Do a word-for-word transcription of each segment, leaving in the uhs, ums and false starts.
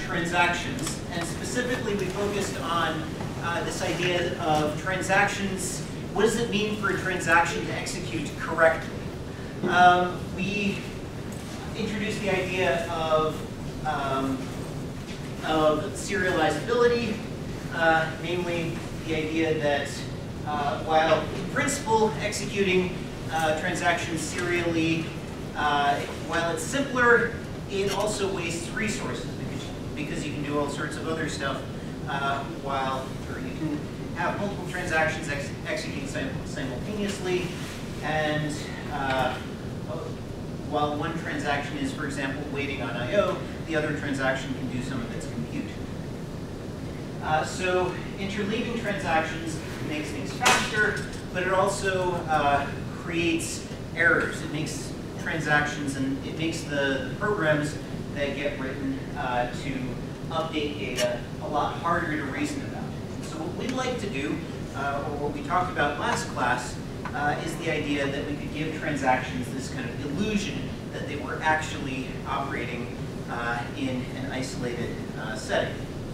transactions, and specifically we focused on uh, this idea of transactions. What does it mean for a transaction to execute correctly? Um, we introduced the idea of, um, of serializability, uh, namely the idea that uh, while in principle executing uh, transactions serially, uh, while it's simpler, it also wastes resources because, because you can do all sorts of other stuff uh, while, or you can have multiple transactions ex execute sim simultaneously, and uh, while one transaction is, for example, waiting on I O, the other transaction can do some of its compute. Uh, so interleaving transactions makes things faster, but it also uh, creates errors. It makes transactions and it makes the, the programs that get written uh, to update data a lot harder to reason about. So what we'd like to do, uh, or what we talked about last class, uh, is the idea that we could give transactions this kind of illusion that they were actually operating uh, in an isolated uh, setting.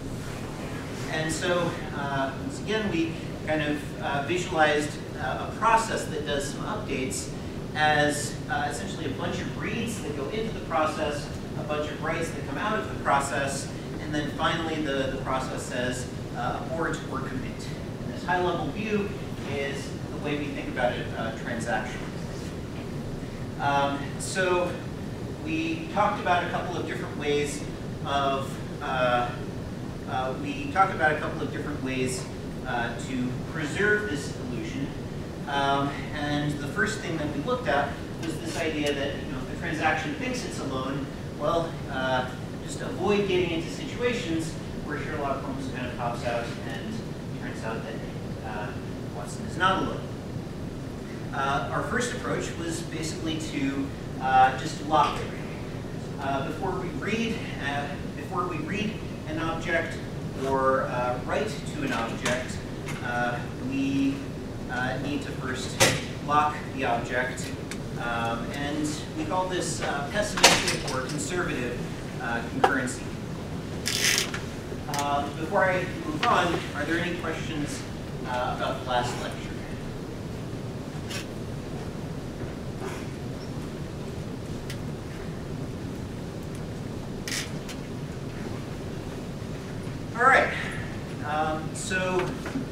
And so, uh, once again, we kind of uh, visualized uh, a process that does some updates as uh, essentially a bunch of reads that go into the process, a bunch of writes that come out of the process, and then finally the, the process says uh, abort or commit. And this high-level view is the way we think about it uh, transactionally. Um, so we talked about a couple of different ways of uh, uh, we talked about a couple of different ways uh, to preserve this illusion. Um, and the first thing that we looked at was this idea that, you know, if the transaction thinks it's alone, well, uh, just avoid getting into situations where Sherlock Holmes kind of pops out and it turns out that uh, Watson is not alone. Uh, our first approach was basically to uh, just lock everything. Uh, before we read, uh, before we read an object or uh, write to an object, uh, we uh, need to first lock the object, um, and we call this uh, pessimistic or conservative uh, concurrency. Uh, before I move on, are there any questions uh, about the last lecture? All right, um, so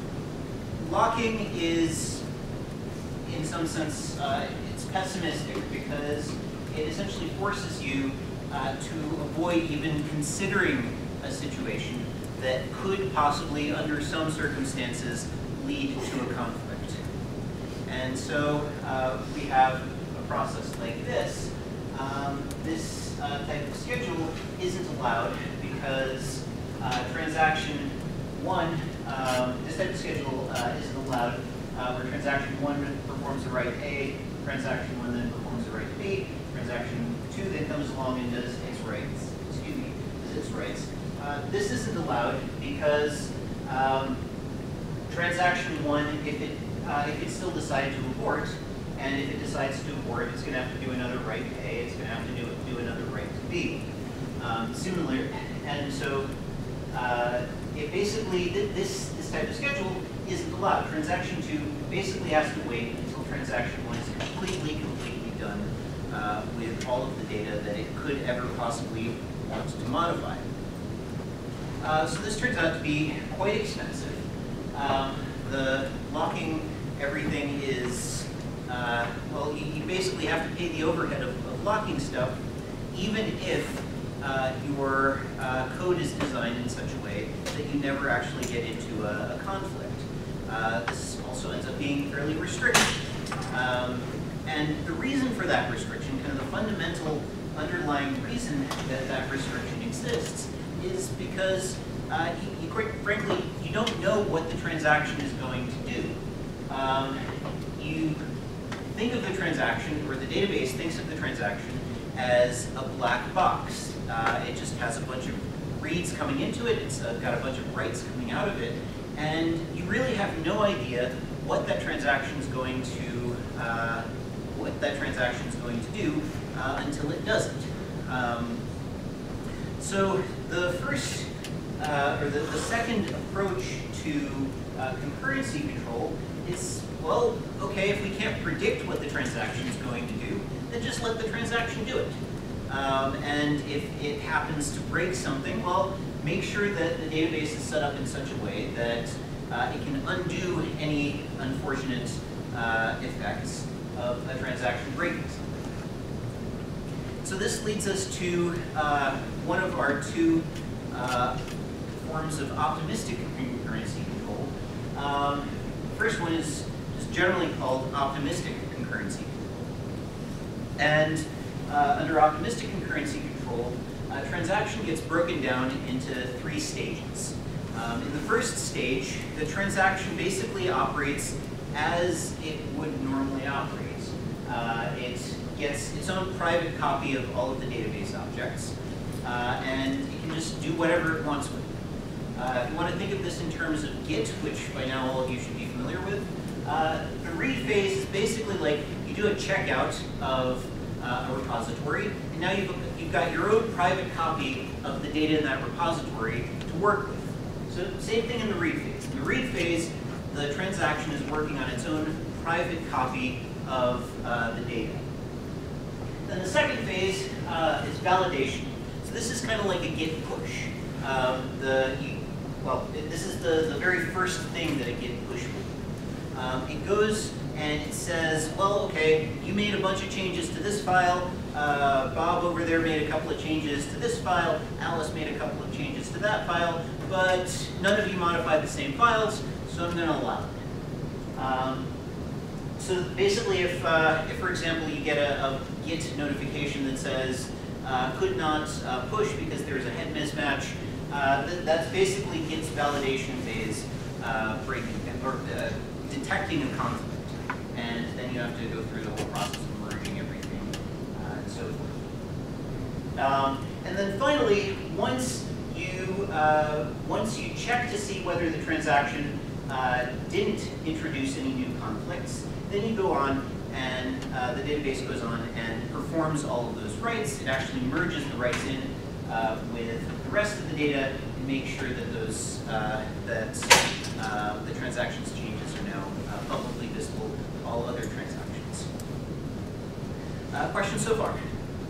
locking is, in some sense, uh, it's pessimistic because it essentially forces you uh, to avoid even considering a situation that could possibly, under some circumstances, lead to a conflict. And so uh, we have a process like this. Um, this uh, type of schedule isn't allowed because uh, transaction one, um, this type of schedule uh, isn't allowed uh, where transaction one performs the write A, transaction one then performs the write B, transaction two then comes along and does its writes, excuse me, does its writes. Uh, this isn't allowed because um, transaction one, if it uh, if it still decides to abort, and if it decides to abort, it's going to have to do another write to A, it's going to have to do, do another write to B. Um, similar, and so uh, it basically, th this, this type of schedule isn't allowed. Transaction two basically has to wait until transaction one is completely, completely done uh, with all of the data that it could ever possibly want to modify. Uh, so this turns out to be quite expensive. Um, the locking everything is, uh, well, you, you basically have to pay the overhead of, of locking stuff, even if uh, your uh, code is designed in such a way that you never actually get into a, a conflict. Uh, this also ends up being fairly restrictive. Um, and the reason for that restriction, kind of the fundamental underlying reason that that restriction exists, is because, uh, you, you, quite frankly, you don't know what the transaction is going to do. Um, you think of the transaction, or the database thinks of the transaction as a black box. Uh, it just has a bunch of reads coming into it, it's uh, got a bunch of writes coming out of it, and you really have no idea what that transaction is going to, uh, what that transaction is going to do uh, until it doesn't. Um, So the first, uh, or the, the second approach to uh, concurrency control is, well, okay, if we can't predict what the transaction is going to do, then just let the transaction do it. Um, and if it happens to break something, well, make sure that the database is set up in such a way that uh, it can undo any unfortunate uh, effects of a transaction breaking something. So this leads us to uh, one of our two uh, forms of optimistic concurrency control. Um, the first one is just generally called optimistic concurrency control. And uh, under optimistic concurrency control, a transaction gets broken down into three stages. Um, in the first stage, the transaction basically operates as it would normally operate. Uh, it gets its own private copy of all of the database objects, uh, and it can just do whatever it wants with it. Uh, if you want to think of this in terms of Git, which by now all of you should be familiar with, uh, the read phase is basically like you do a checkout of uh, a repository, and now you've, you've got your own private copy of the data in that repository to work with. So same thing in the read phase. In the read phase, the transaction is working on its own private copy of uh, the data. Then the second phase uh, is validation. So this is kind of like a Git push. Um, the, you, well, it, this is the, the very first thing that a Git push will do. Um, it goes and it says, well, okay, you made a bunch of changes to this file. Uh, Bob over there made a couple of changes to this file. Alice made a couple of changes to that file. But none of you modified the same files, so I'm going to allow it. Um, so basically, if, uh, if, for example, you get a, a Git notification that says, uh, could not uh, push because there's a head mismatch, uh, th that's basically Git's validation phase uh, breaking or uh, detecting a conflict. And then you have to go through the whole process of merging everything uh, and so forth. Um, and then finally, once you, uh, once you check to see whether the transaction uh, didn't introduce any new conflicts, then you go on and uh, the database goes on and performs all of those writes. It actually merges the writes in uh, with the rest of the data and makes sure that those uh, that uh, the transactions changes are now uh, publicly visible to all other transactions. Uh, questions so far?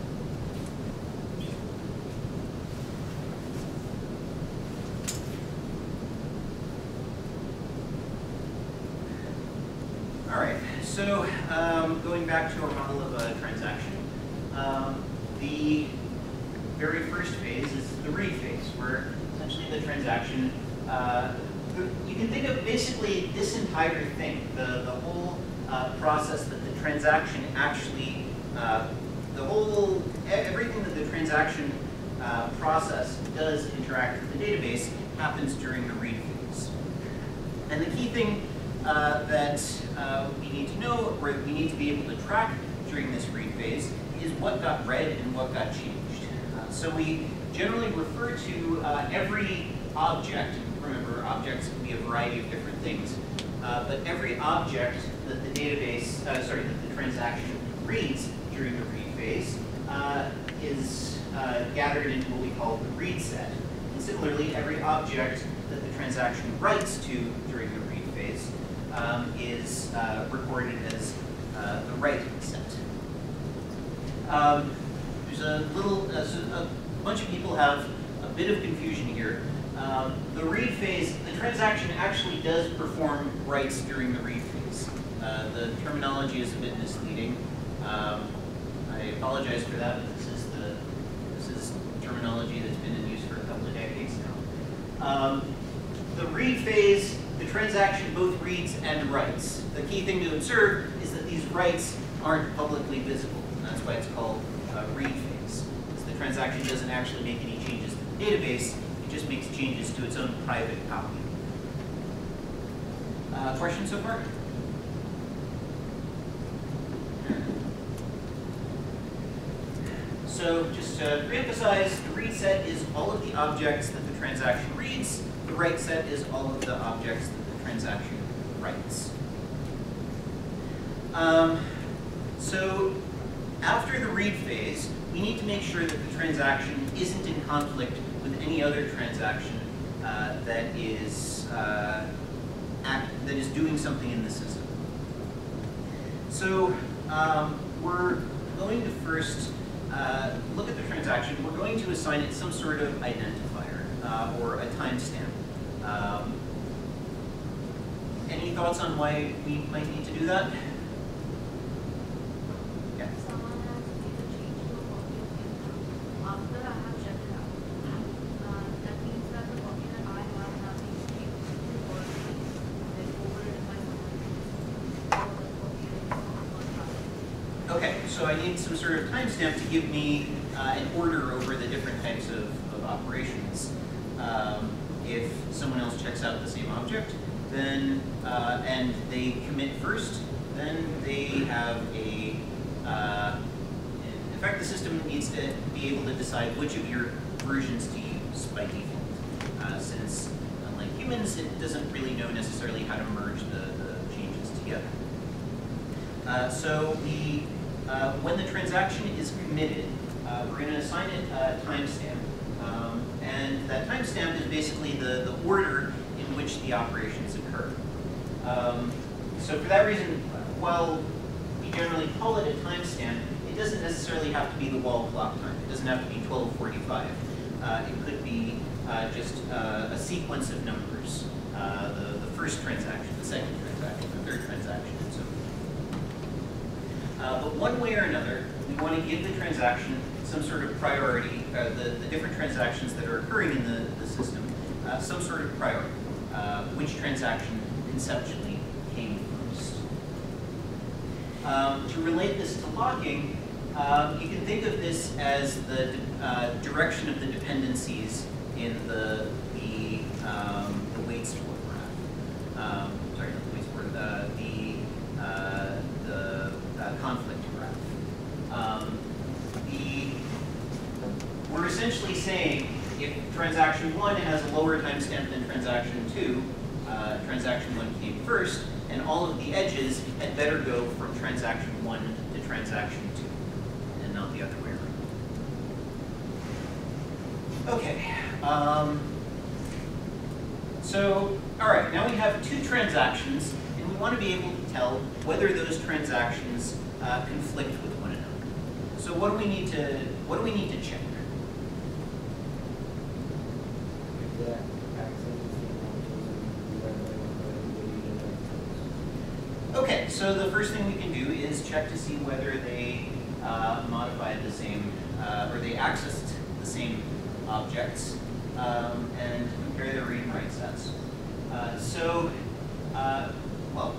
All right, so um, going back to our model of a transaction, um, the very first phase is the read phase, where essentially the transaction, uh, you can think of basically this entire thing, the, the whole uh, process that the transaction actually, uh, the whole, everything that the transaction uh, process does interact with the database happens during the read phase. And the key thing Uh, that uh, we need to know, or we need to be able to track during this read phase, is what got read and what got changed. Uh, so we generally refer to uh, every object. Remember, objects can be a variety of different things, uh, but every object that the database, uh, sorry, that the transaction reads during the read phase uh, is uh, gathered into what we call the read set. And similarly, every object that the transaction writes to during the read phase Um, is uh, recorded as uh, the write set. Um, there's a little, uh, so a bunch of people have a bit of confusion here. Um, the read phase, the transaction actually does perform writes during the read phase. Uh, the terminology is a bit misleading. Um, I apologize for that, but this is the this is terminology that's been in use for a couple of decades now. Um, the read phase, the transaction both reads and writes. The key thing to observe is that these writes aren't publicly visible. And that's why it's called uh, read phase. So the transaction doesn't actually make any changes to the database, it just makes changes to its own private copy. Uh, questions so far? So just to reemphasize, the read set is all of the objects that the transaction reads. The write set is all of the objects that the transaction writes. Um, so after the read phase, we need to make sure that the transaction isn't in conflict with any other transaction uh, that is uh, act, that is doing something in the system. So um, we're going to first uh, look at the transaction. We're going to assign it some sort of identifier uh, or a timestamp. Um, any thoughts on why we might need to do that? Yeah. Someone has made a change to a copy of the account after I have checked it out. Uh, that means that the copy that I have has been changed to already like forwarded by someone else. Or the copy that someone has. Okay, so I need some sort of timestamp to give me uh, an order over the different types of, of operations. Um, if someone else checks out the same object, then uh, and they commit first, then they have a, uh, in fact the system needs to be able to decide which of your versions to use by default. Uh, since unlike humans, it doesn't really know necessarily how to merge the, the changes together. Uh, so we, uh, when the transaction is committed, uh, we're going to assign it a timestamp. Um, and that timestamp is basically the, the order in which the operations occur. Um, so for that reason, while we generally call it a timestamp, it doesn't necessarily have to be the wall clock time. It doesn't have to be twelve forty-five. Uh, it could be uh, just uh, a sequence of numbers. Uh, the, the first transaction, the second transaction, the third transaction, and so forth. Uh, but one way or another, we want to give the transaction some sort of priority, uh, the, the different transactions that are occurring in the, the system, uh, some sort of priority. Uh, which transaction conceptually came first. Um, to relate this to locking, um, you can think of this as the uh, direction of the dependencies in the, the, um, the wait store graph. Um, sorry, not the wait store, the, the, uh, the uh, conflict graph. Um, the, we're essentially saying if transaction one has a lower timestamp than transaction two, uh, transaction one came first, and all of the edges had better go from transaction one to transaction two, and not the other way around. Okay. Um, so, all right, now we have two transactions, and we want to be able to tell whether those transactions uh, conflict with one another. So what do we need to what do we need to check? Okay, so the first thing we can do is check to see whether they uh, modified the same, uh, or they accessed the same objects, um, and compare their read and write sets. Uh, so, uh, well,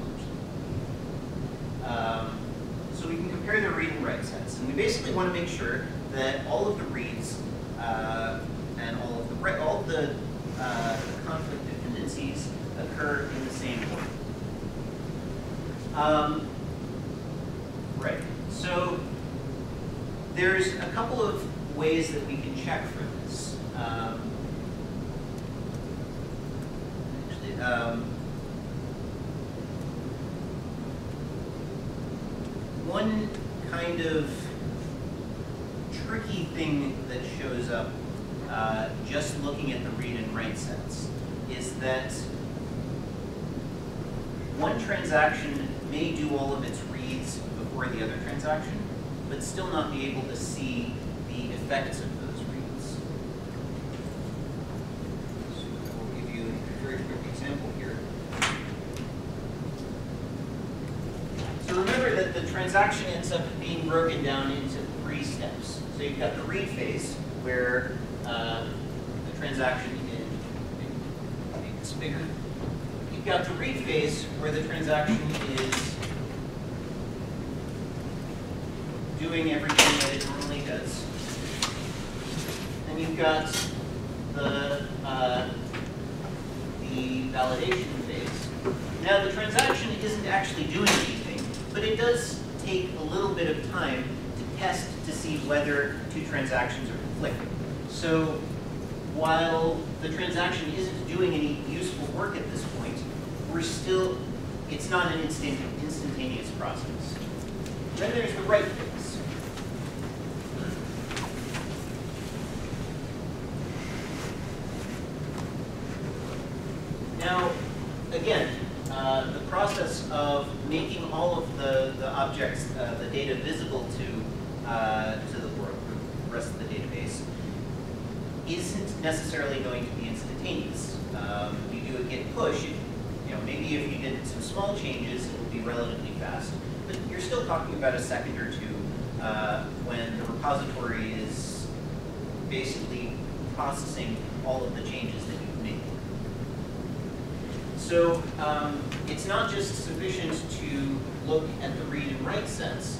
um, so we can compare their read and write sets, and we basically want to make sure that all of the reads uh, and all of the all of the, uh, the conflict dependencies occur in the same order. Um, right. So there's a couple of ways that we can check for this. Um, actually, um, one kind of tricky thing that shows up uh, just looking at the read and write sets is that one transaction may do all of its reads before the other transaction, but still not be able to see the effects of those reads. So I will give you a very quick example here. So remember that the transaction ends up being broken down into three steps. So you've got the read phase, where uh, the transaction is, make this bigger. You've got the read phase where the transaction is doing everything that it normally does. And you've got the, uh, the validation phase. Now the transaction isn't actually doing anything, but it does take a little bit of time to test to see whether two transactions are conflicting. So while the transaction isn't doing any useful work at this point, we're still, it's not an instant, instantaneous process. Then there's the write phase. Now, again, uh, the process of making all of the, the objects, uh, the data visible to, uh, to the world, the rest of the database, isn't necessarily going to be instantaneous. Um, you do a git push, it, you know, maybe if you did some small changes, it would be relatively fast, but you're still talking about a second or two uh, when the repository is basically processing all of the changes that you've made. So um, it's not just sufficient to look at the read and write sets.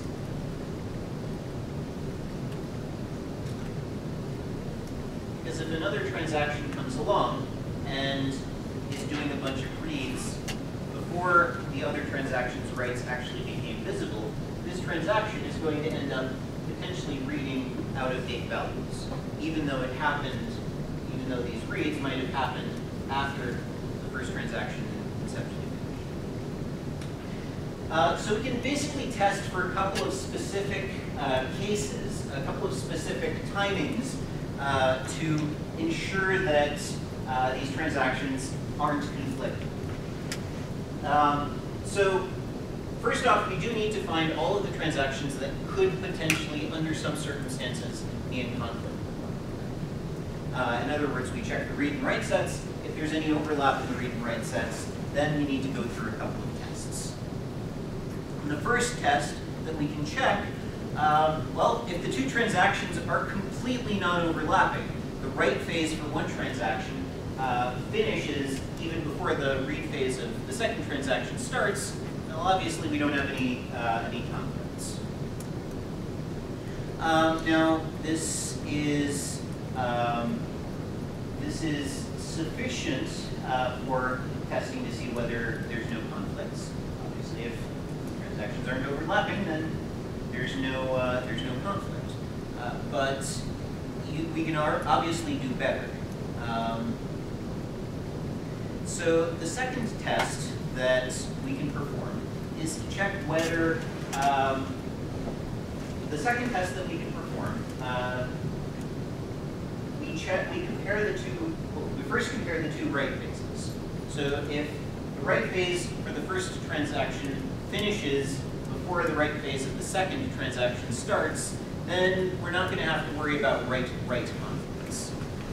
Because if another transaction comes along and is doing a bunch of reads before the other transaction's writes actually became visible, this transaction is going to end up potentially reading out-of-date values, even though it happened, even though these reads might have happened after the first transaction conceptually finished. Uh, so we can basically test for a couple of specific uh, cases, a couple of specific timings uh, to ensure that uh, these transactions aren't conflicting. Um, so first off, we do need to find all of the transactions that could potentially, under some circumstances, be in conflict. Uh, in other words, we check the read and write sets. If there's any overlap in the read and write sets, then we need to go through a couple of tests. And the first test that we can check, um, well, if the two transactions are completely non-overlapping, the write phase for one transaction uh, finishes even before the read phase of the second transaction starts, well, obviously we don't have any, uh, any conflicts. Um, now, this is, um, this is sufficient uh, for testing to see whether there's no conflicts. Obviously, if transactions aren't overlapping, then there's no, uh, there's no conflict. Uh, but you, we can obviously do better. Um, so the second test that we can perform is to check whether, um, the second test that we can perform, uh, we check, we compare the two, well, we first compare the two write phases. So if the write phase for the first transaction finishes before the write phase of the second transaction starts, then we're not going to have to worry about write-write conflicts.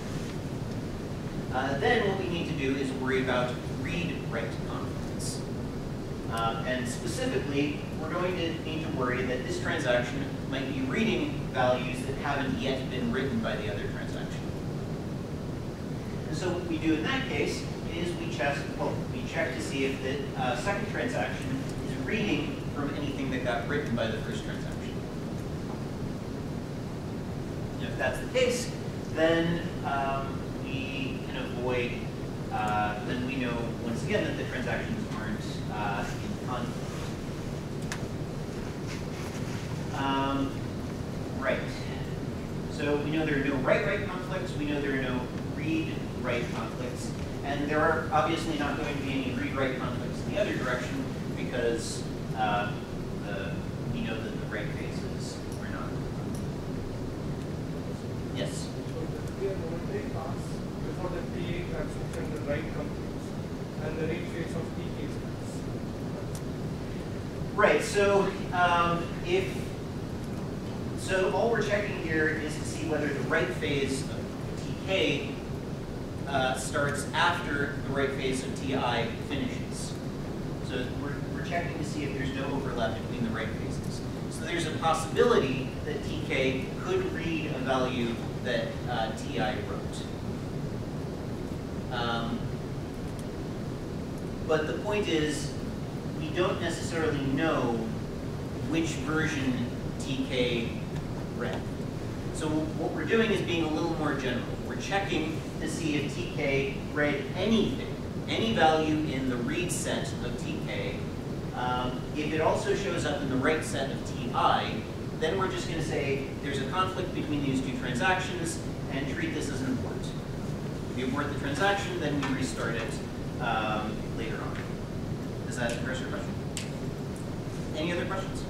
Uh, then what we need to do is worry about read-write conflicts. Uh, and specifically, we're going to need to worry that this transaction might be reading values that haven't yet been written by the other transaction. And so what we do in that case is we check, well, we check to see if the uh, second transaction is reading from anything that got written by the first transaction. And if that's the case, then um, we can avoid, uh, then we know once again that the transactions aren't uh, in conflict. Um, right. So we know there are no write-write conflicts, we know there are no read-write conflicts, and there are obviously not going to be any read-write conflicts in the other direction because uh, the, we know that the write phases are not. Yes? So the clear momentary pass before the T A transaction, the write completes, and the read phase of T K starts. Right, so um, if, so all we're checking here is to see whether the write phase of T K uh, starts after the write phase of T I finishes. So we're, we're checking to see if there's no overlap between the write phases. So there's a possibility that T K could read a value that uh, T I wrote. Um, but the point is, we don't necessarily know which version T K read. So what we're doing is being a little more general. We're checking to see if T K read anything, any value in the read set of T K. Um, if it also shows up in the write set of T I, then we're just going to say there's a conflict between these two transactions and treat this as an abort. If we abort the transaction, then we restart it um, later on. Does that address your question? Any other questions?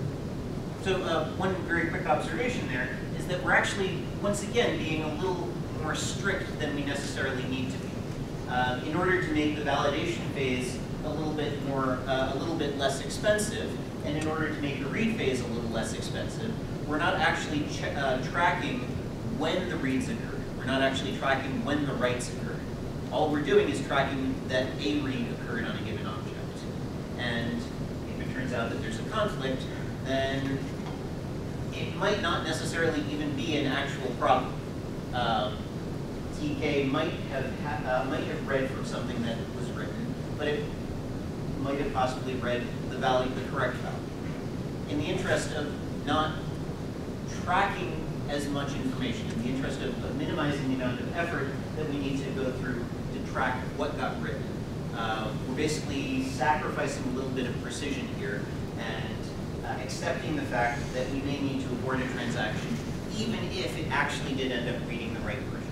So uh, one very quick observation there is that we're actually, once again, being a little more strict than we necessarily need to be. Um, in order to make the validation phase a little bit more, uh, a little bit less expensive, and in order to make the read phase a little less expensive, we're not actually ch uh, tracking when the reads occurred. We're not actually tracking when the writes occurred. All we're doing is tracking that a read occurred on a given object. And if it turns out that there's a conflict, then it might not necessarily even be an actual problem. Um, T K might have ha uh, might have read from something that was written, but it might have possibly read the value, the correct value. In the interest of not tracking as much information, in the interest of, of minimizing the amount of effort that we need to go through to track what got written, uh, we're basically sacrificing a little bit of precision here and uh, accepting the fact that we may need to abort a transaction even if it actually did end up reading the right version.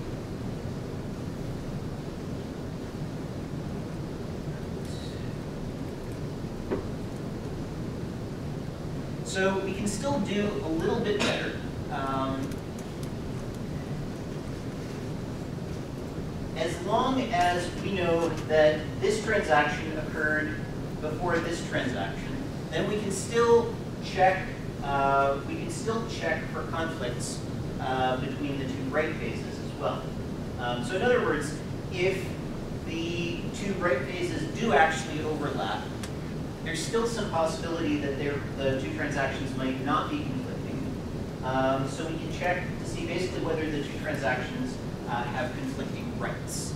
So we can still do a little bit better. Um, as long as we know that this transaction occurred before this transaction, then we can still check. Uh, we can still check for conflicts uh, between the two write phases as well. Um, so in other words, if the two write phases do actually overlap, there's still some possibility that the two transactions might not be conflicting. Um, so we can check to see basically whether the two transactions uh, have conflicting writes.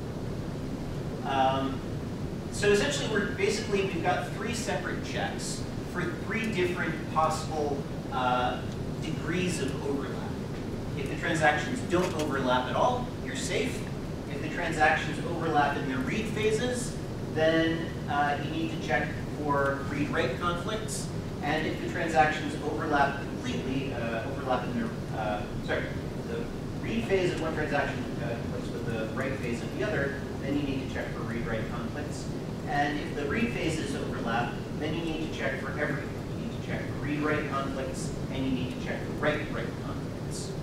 Um, so essentially, we're basically we've got three separate checks for three different possible uh, degrees of overlap. If the transactions don't overlap at all, you're safe. If the transactions overlap in their read phases, then uh, you need to check for read-write conflicts. And if the transactions overlap completely, uh, overlap in their, uh, sorry, the read phase of one transaction uh, conflicts with the write phase of the other, then you need to check for read-write conflicts. And if the read phases overlap, then you need to check for everything. You need to check for read-write conflicts, and you need to check for write-write conflicts.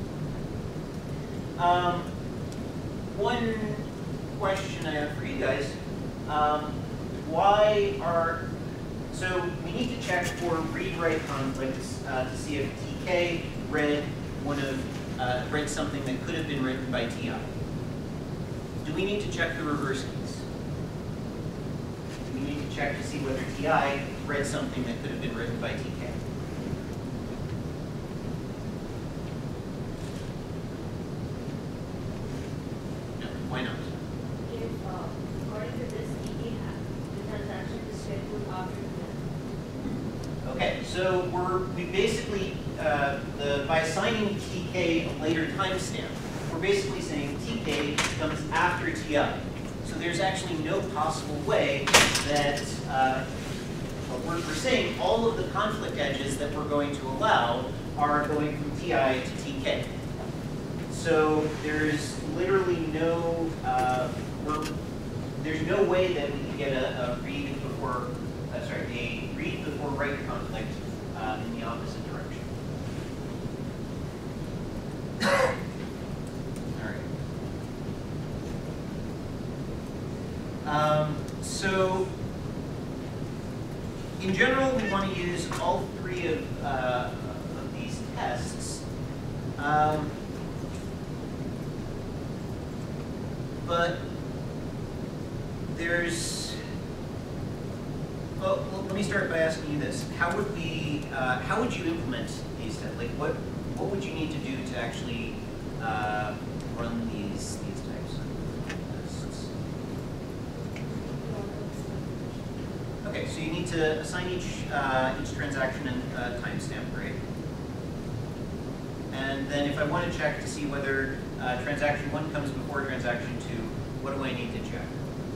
Um, one question I have for you guys, um, why are, so we need to check for read-write conflicts uh, to see if T K read one of, uh, read something that could have been written by T I. Do we need to check the reverse case? Do we need to check to see whether T I read something that could have been written by T K? No, why not? If, uh, according to this, T K has the transaction is scheduled after the death. Okay, so we're we basically uh, the by assigning T K a later timestamp, we're basically saying T K comes after T I. So there's actually no possible way that uh, we're, we're saying all of the conflict edges that we're going to allow are going from T I to T K. So there's literally no uh, we're, there's no way that we can get a, a read before uh, sorry a read before write conflict uh, in the opposite direction. Um, so, in general, we want to use all three of, uh, of these tests. Um, but there's, well, let me start by asking you this. How would we, uh, how would you implement these tests? Like, what, what would you need to do to actually uh, run these, these types of tests? Okay, so you need to assign each uh, each transaction a uh, timestamp, right? And then if I want to check to see whether uh, transaction one comes before transaction two, what do I need to check?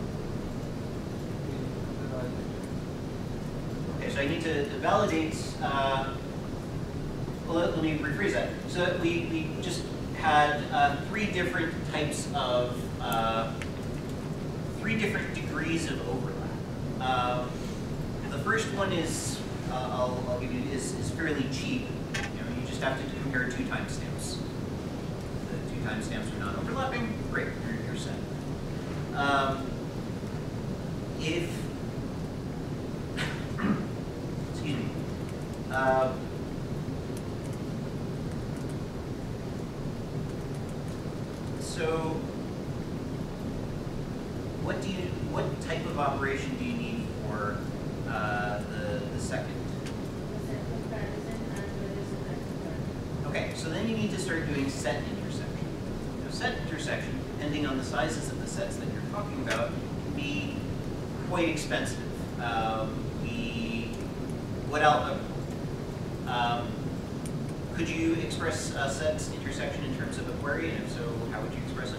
Okay, so I need to, to validate. Uh, well, let, let me rephrase that. So we we just had uh, three different types of uh, three different degrees of overlap. Um, the first one is, uh, I'll, I'll give you, is, is fairly cheap. You know, you just have to compare two timestamps. The two timestamps timestamps are not overlapping, great, you're, you're set. Um, if, excuse me, uh, so what do you, what type of operation do you need for uh, the, the second? Okay, so then you need to start doing set intersection. Now, set intersection, depending on the sizes of the sets that you're talking about, can be quite expensive. Um, we, what else? Um, could you express a set intersection in terms of a query, and if so, how would you express it?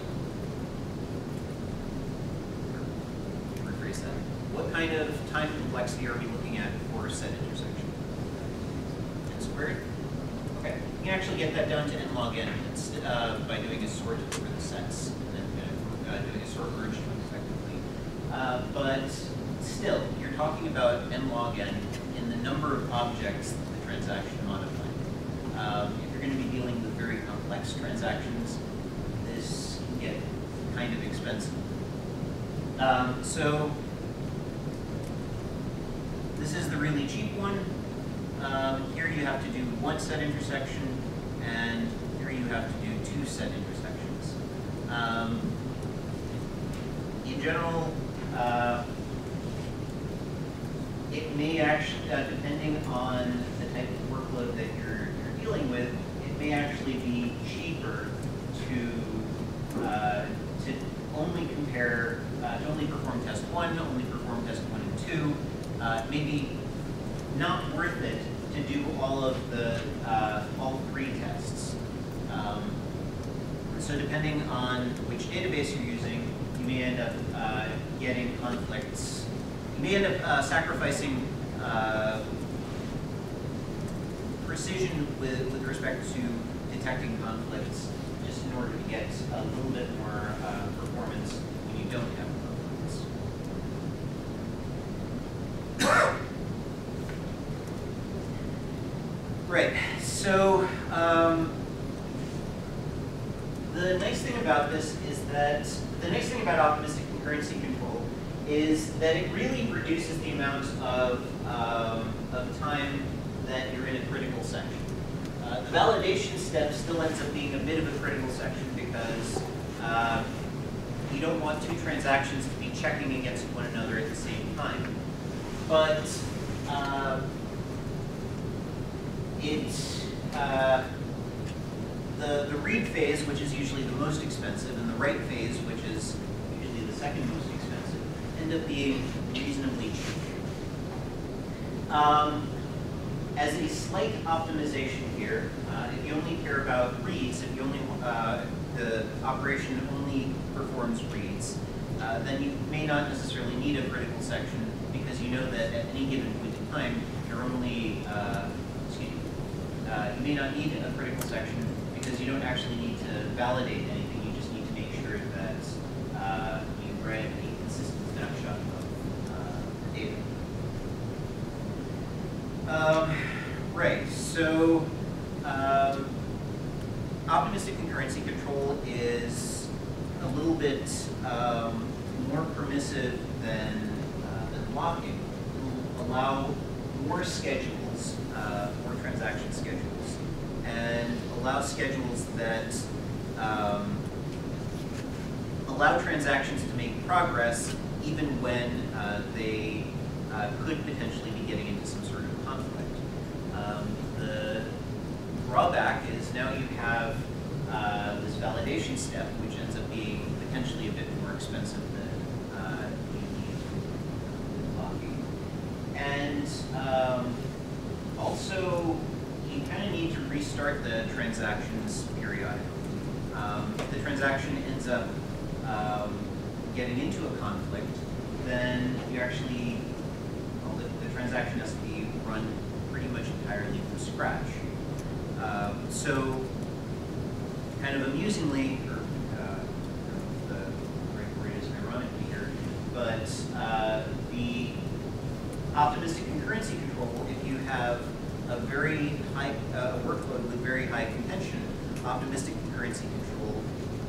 Rephrase that. What kind of time complexity are we looking at for set intersection? N squared? Okay, you can actually get that down to n log n uh, by doing a sort over the sets, and then uh, doing a sort merge effectively. Uh, but still, you're talking about n log n in the number of objects that the transaction modified. Um, if you're going to be dealing with very complex transactions, this can get kind of expensive. Um, so this is the really cheap one. Um, here you have to do one set intersection, and here you have to do two set intersections. Um, in general, uh, it may actually, uh, depending on the type of workload that you're, you're dealing with, it may actually be cheaper to uh, to only compare, uh, to only perform test one, only perform test one and two. Uh, maybe not worth it to do all of the, uh, all three tests. Um, so depending on which database you're using, you may end up uh, getting conflicts. You may end up uh, sacrificing uh, precision with, with respect to detecting conflicts just in order to get a little bit more uh, performance when you don't have conflicts. Right, so um, the nice thing about this is that, the nice thing about optimistic concurrency control is that it really reduces the amount of, um, of time that you're in a critical section. Uh, the validation step still ends up being a bit of a critical section because uh, you don't want two transactions to be checking against one another at the same time. But uh, It's uh, the, the read phase, which is usually the most expensive, and the write phase, which is usually the second most expensive, end up being reasonably cheap. Um, as a slight optimization here, uh, if you only care about reads, if you only uh, the operation only performs reads, uh, then you may not necessarily need a critical section because you know that at any given point in time, you're only uh, Uh, you may not need a critical section because you don't actually need to validate anything. You just need to make sure that uh, you read a consistent snapshot of uh, the data. Um, right, so um, optimistic concurrency control is a little bit um, more permissive than, uh, than locking. It will allow more schedules, uh, more transaction schedules, and allow schedules that um, allow transactions to make progress even when uh, they uh, could potentially be getting into some sort of conflict. Um, the drawback is now you have uh, this validation step, which ends up being potentially a bit more expensive than uh, you need with locking. And um, also, you kind of need to restart the transactions periodically. Um, if the transaction ends up um, getting into a conflict, then you actually, well, the, the transaction has to be run pretty much entirely from scratch. Um, so, kind of amusingly, or uh, the right word is ironically here, but uh, the optimistic concurrency control, if you have a very high uh, workload with very high contention, optimistic concurrency control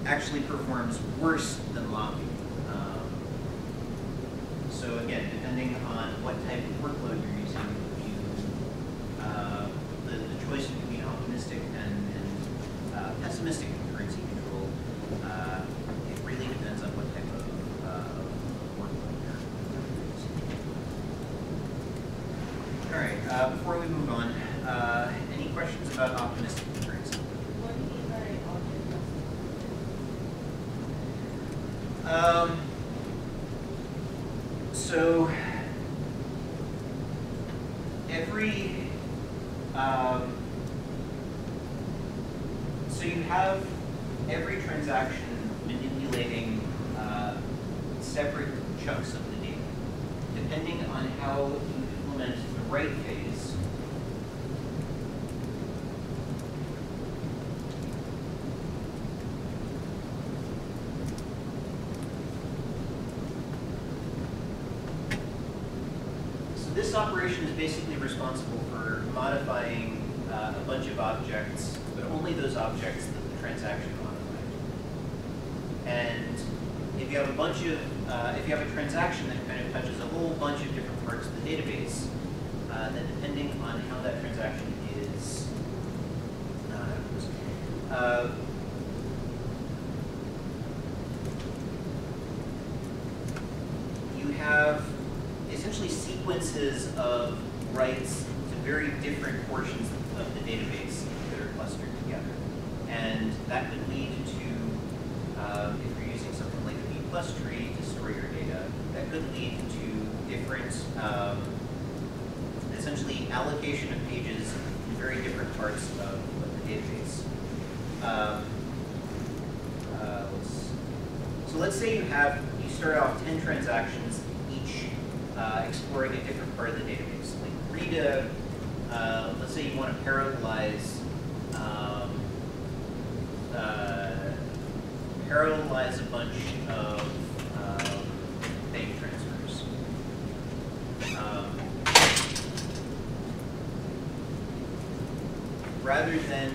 actually performs worse than locking. Um, so again, depending on what type of workload you're using, you, uh, the, the choice between optimistic and, and uh, pessimistic concurrency control, uh, it really depends on what type of uh, workload you're using. All right, uh, before we move on, uh, any questions about optimistic concurrency? What do you mean by object Um, so every um, so you have every transaction manipulating uh, separate chunks of the data. Depending on how you implement the write phase, this operation is basically responsible for modifying uh, a bunch of objects, but only those objects that the transaction modified. And if you have a bunch of, uh, if you have a transaction that kind of touches a whole bunch of different parts of the database, uh, then depending on how that transaction is, uh, uh, you have essentially sequences of writes to very different portions of the database that are clustered together. And that could lead to, um, if you're using something like a B plus tree to store your data, that could lead to different, um, essentially allocation of pages in very different parts of, of the database. Um, uh, let's, so let's say you have, you start off ten transactions, each Uh, exploring a different part of the database. Like read a, uh, let's say you want to parallelize, um, uh, parallelize a bunch of um, bank transfers. Um, rather than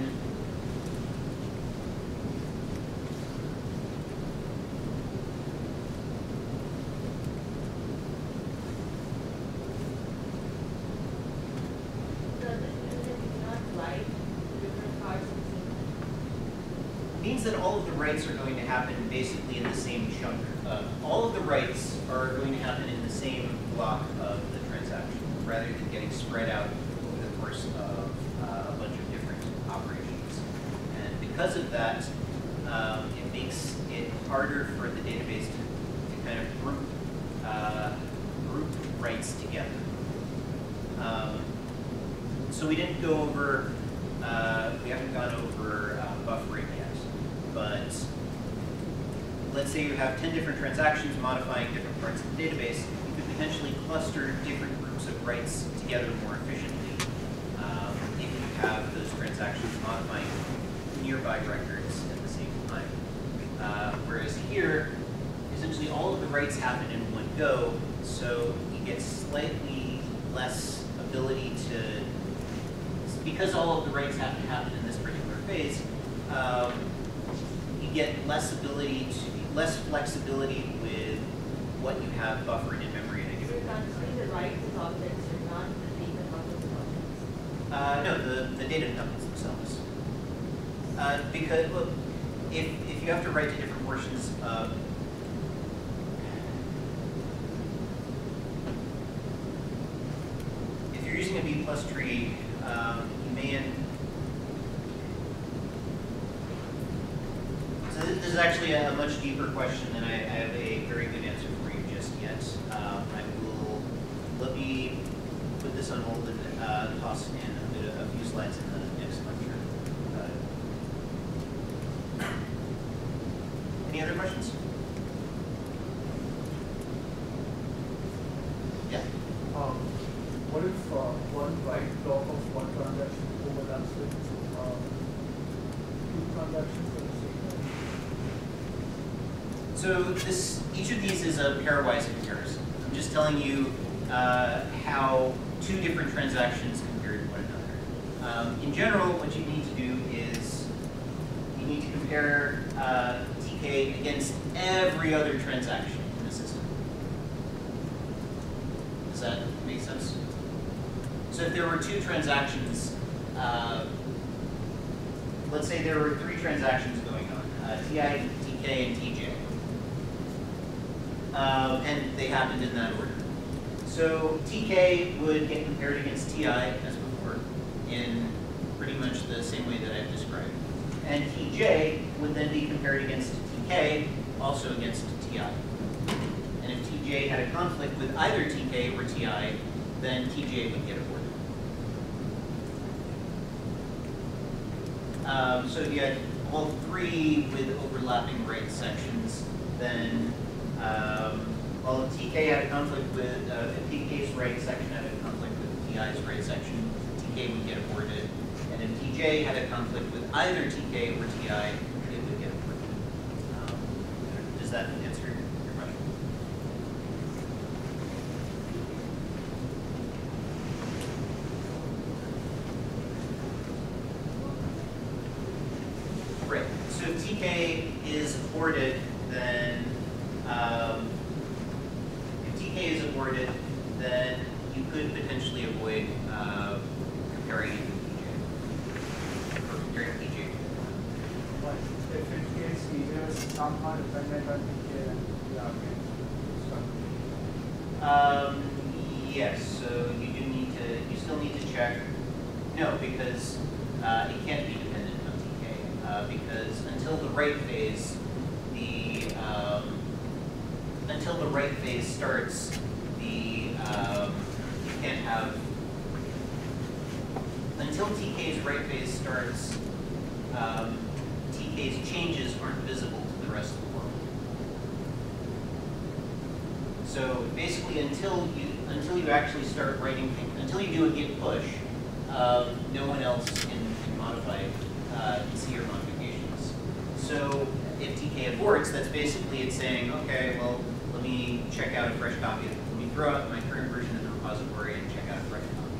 means that all of the writes are going to happen basically in the same chunk. Uh, all of the writes are going to happen in the same block of the transaction, rather than getting spread out over the course of uh, a bunch of different operations. And because of that, um, it makes it harder for the database to, to kind of group, uh, group writes together. Um, so we didn't go over, uh, we haven't gone over uh, buffering yet. But let's say you have ten different transactions modifying different parts of the database, you could potentially cluster different groups of writes together more efficiently um, if you have those transactions modifying nearby records at the same time. Uh, whereas here, essentially all of the writes happen in one go, so you get slightly less ability to, because all of the writes have to happen in this particular phase, um, get less ability to, less flexibility with what you have buffered in memory at a given You're considering the writes as objects, you're not the data buckets as objects. Uh, no, the, the data nuggets themselves. Uh, because, look, if, if you have to write to different portions of, if you're using a B plus tree, um, you may end, so this is actually a much deeper question, and I, I have a very good answer for you just yet. Um, I will, let me put this on hold and uh, toss in a, bit, a few slides in the next lecture. Uh, any other questions? Yeah? Um, what if uh, one write block of one transaction overlaps with uh, two transactions at the same time? So this, each of these is a pairwise comparison. I'm just telling you uh, how two different transactions compare to one another. Um, in general, what you need to do is you need to compare uh, T K against every other transaction in the system. Does that make sense? So if there were two transactions, uh, let's say there were three transactions going on, uh, T I, T K, and T J. Um, and they happened in that order. So T K would get compared against T I as before in pretty much the same way that I've described. And T J would then be compared against T K, also against T I. And if T J had a conflict with either T K or T I, then T J would get aborted. Um, so if you had all three with overlapping right sections, then um, well, if T K had a conflict with, uh, if T K's right section had a conflict with T I's right section, T K would get aborted. And if T J had a conflict with either T K or T I, it would get aborted. Um, does that answer your, your question? Right. So if T K is aborted, then um, if T K is aborted, then you could potentially avoid uh, comparing it with T J or comparing T J. But if in case T J is somehow dependent on T K, then we are Um, yes. So you do need to. You still need to check. No, because uh, it can't be dependent on T K uh, because until the right phase, the um, until the right phase starts, the um, you can't have until T K's right phase starts. Um, T K's changes aren't visible to the rest of the world. So basically, until you until you actually start writing, until you do a git push, um, no one else can, can modify uh, can see your modifications. So if T K aborts, that's basically it saying, okay, well, let me check out a fresh copy. Let me throw out my current version of the repository and check out a fresh copy.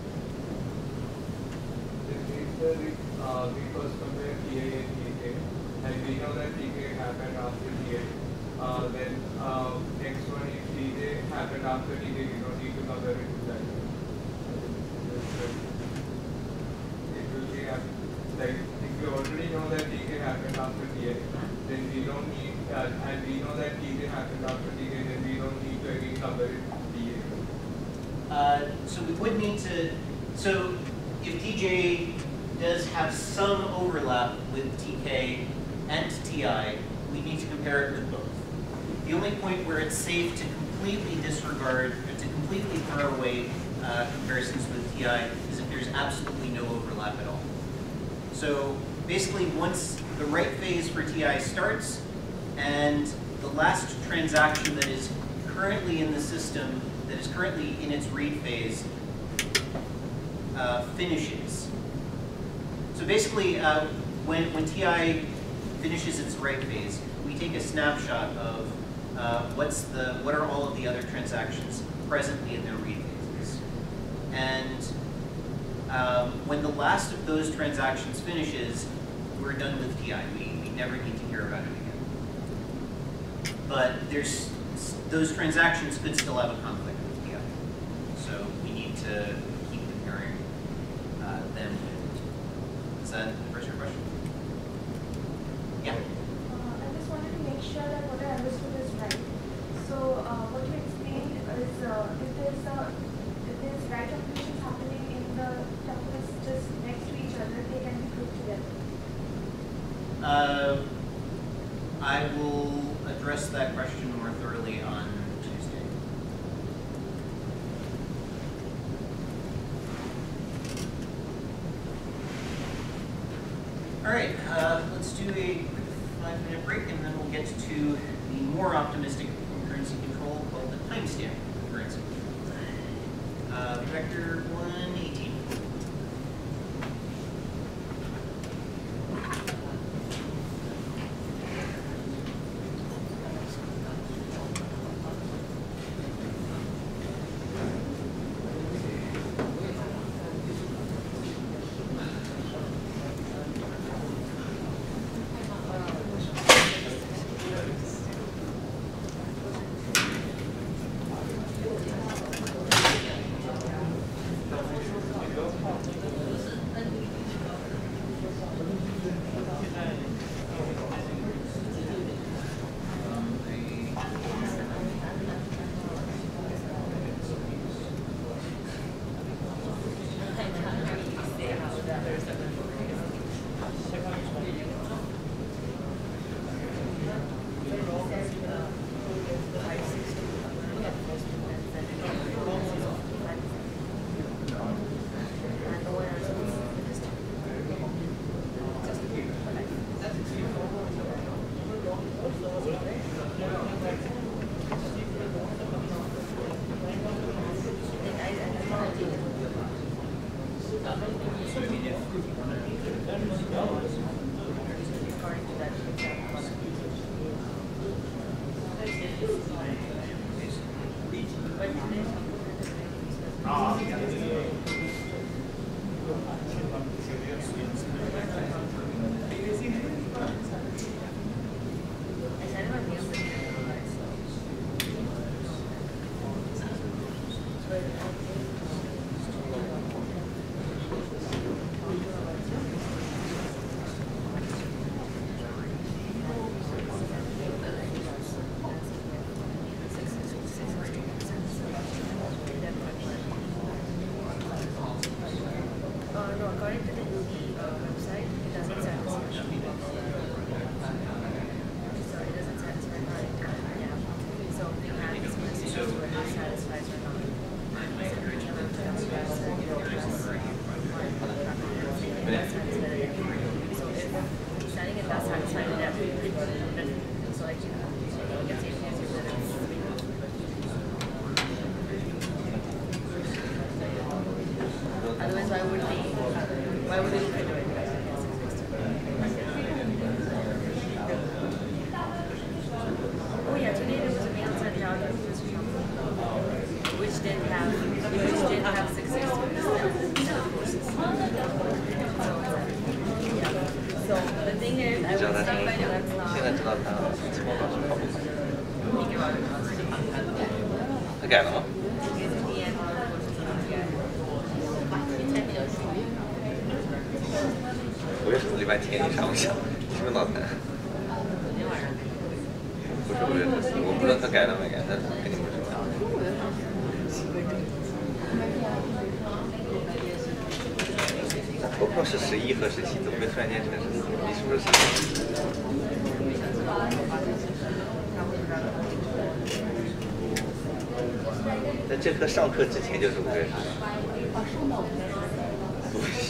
If uh, we first compare T I and T K, and we know that T K happened after T I, uh, then uh, next one if T J happened after T K, you don't need to compare it to that. It will be like if you already know that T K happened after T I, then we don't need, uh, and we know that T J happened after T K, then we don't need to again compare it to T I. Uh, so we would need to, so if T J does have some overlap with T K and T I, we need to compare it with both. The only point where it's safe to completely disregard, or to completely throw away uh, comparisons with T I is if there's absolutely no overlap at all. So basically, once the write phase for T I starts and the last transaction that is currently in the system, that is currently in its read phase, uh, finishes. So basically, uh, when, when T I finishes its write phase, we take a snapshot of uh, what's the, what are all of the other transactions presently in their read phases. And um, when the last of those transactions finishes, we're done with T I. We, we never need to hear about it again. But there's, those transactions could still have a conflict with T I. So we need to keep comparing uh, them. Does that address your question? Yeah? Uh, I just wanted to make sure that what I understood is right. So uh, what you explained is uh, if there's a if there's write operations happening in the tuples just next to each other, they can be grouped together. Uh, I will address that question more thoroughly on Tuesday. All right, uh, let's do a quick five-minute break, and then we'll get to the more optimistic concurrency control called the timestamp concurrency. Uh, vector one eighteen. not satisfied with that, then so like you know, you get the answer that it's. Otherwise, why would we? Why would we look into it? Oh yeah, today there was a man sent out which didn't have, which didn't have success with courses. So the thing is, I would stop by the website. 现在知道他期末考试考不好。 你给我的考试。 他改了吗？我也是礼拜天你上不下，是不是脑残？不是五月十四，我不知道他改了没改，但是跟你们说。投票是十一和十七，怎么会突然间成十四？你是不是十七？在这课上课之前就是五月十四。不是。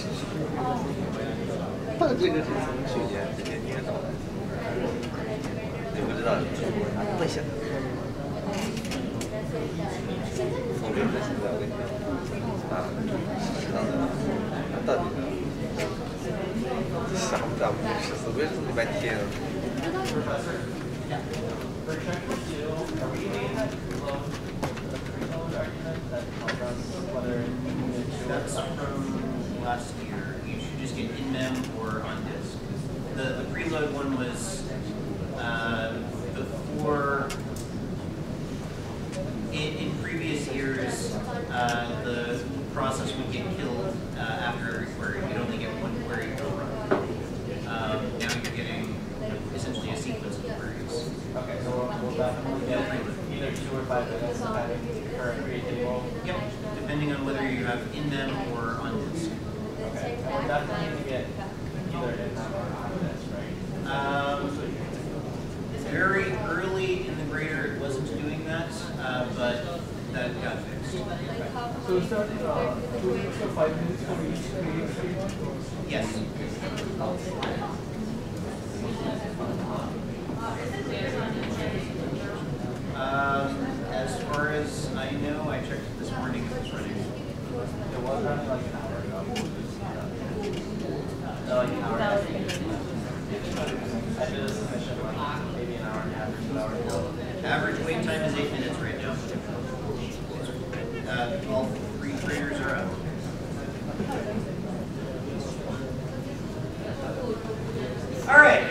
他这个是什么时间？直接念到的。你不知道？问一下。从六到现在，我跟你讲，啊，适当的，到底啥不咋五月十四？五月十四礼拜天。 That's from last year. You should just get in mem or on disk. The, the preload one was uh, before. In, in previous years, uh, the process would get killed uh, after every query. You'd only get one query per run. Um, now you're getting essentially a sequence of queries. Okay, so we'll, we'll definitely get either two or five minutes depending for a create table. Yep, depending on whether you have in mem or on disk. Okay, so we'll definitely need to get either in mem or on disk, right? Um, very early in the grader, it wasn't doing that, uh, but that got fixed. So is that uh, two minutes or five minutes for each creating statement? Yes. Um, as far as I know, I checked this morning if it's running. It was running like an hour ago. Uh, like an hour ago. I did a submission like maybe an hour and a half or two hours ago. Average wait time is eight minutes right now. Uh, all three graders are up. All right.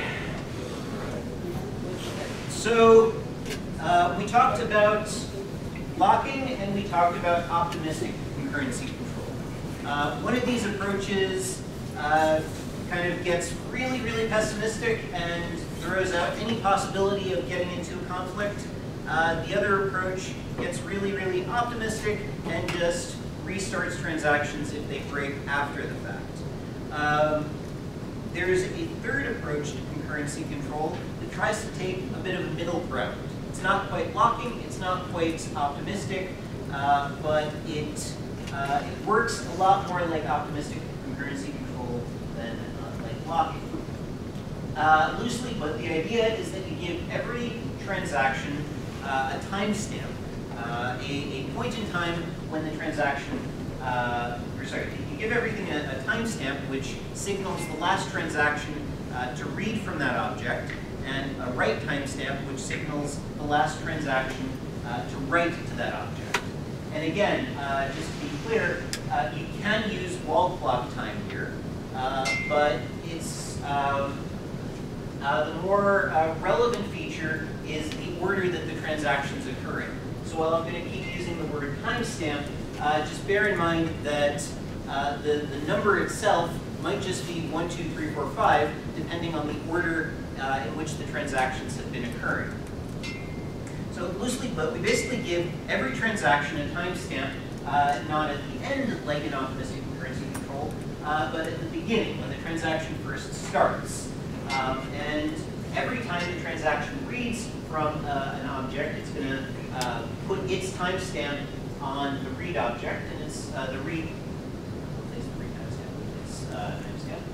So uh, we talked about locking and we talked about optimistic concurrency control. Uh, one of these approaches uh, kind of gets really, really pessimistic and throws out any possibility of getting into a conflict. Uh, the other approach gets really, really optimistic and just restarts transactions if they break after the fact. Um, there's a third approach to concurrency control that tries to take a bit of a middle ground. It's not quite locking, it's not quite optimistic, uh, but it, uh, it works a lot more like optimistic concurrency control than uh, like locking. Uh, loosely, but the idea is that you give every transaction uh, a timestamp, uh, a, a point in time when the transaction, uh, or sorry, you give everything a, a timestamp which signals the last transaction uh, to read from that object, and a write timestamp which signals the last transaction uh, to write to that object. And again, uh, just to be clear, uh, you can use wall clock time here, uh, but it's um, uh, the more uh, relevant feature is the order that the transactions occur in. So while I'm going to keep using the word timestamp, uh, just bear in mind that uh, the, the number itself might just be one, two, three, four, five, depending on the order uh, in which the transactions have been occurring. So loosely put, we basically give every transaction a timestamp, uh, not at the end like in optimistic concurrency control, uh, but at the beginning, when the transaction first starts. Um, and every time the transaction reads from uh, an object, it's going to uh, put its timestamp on the read object, and it's uh, the read. It's the read timestamp. It's uh, timestamp.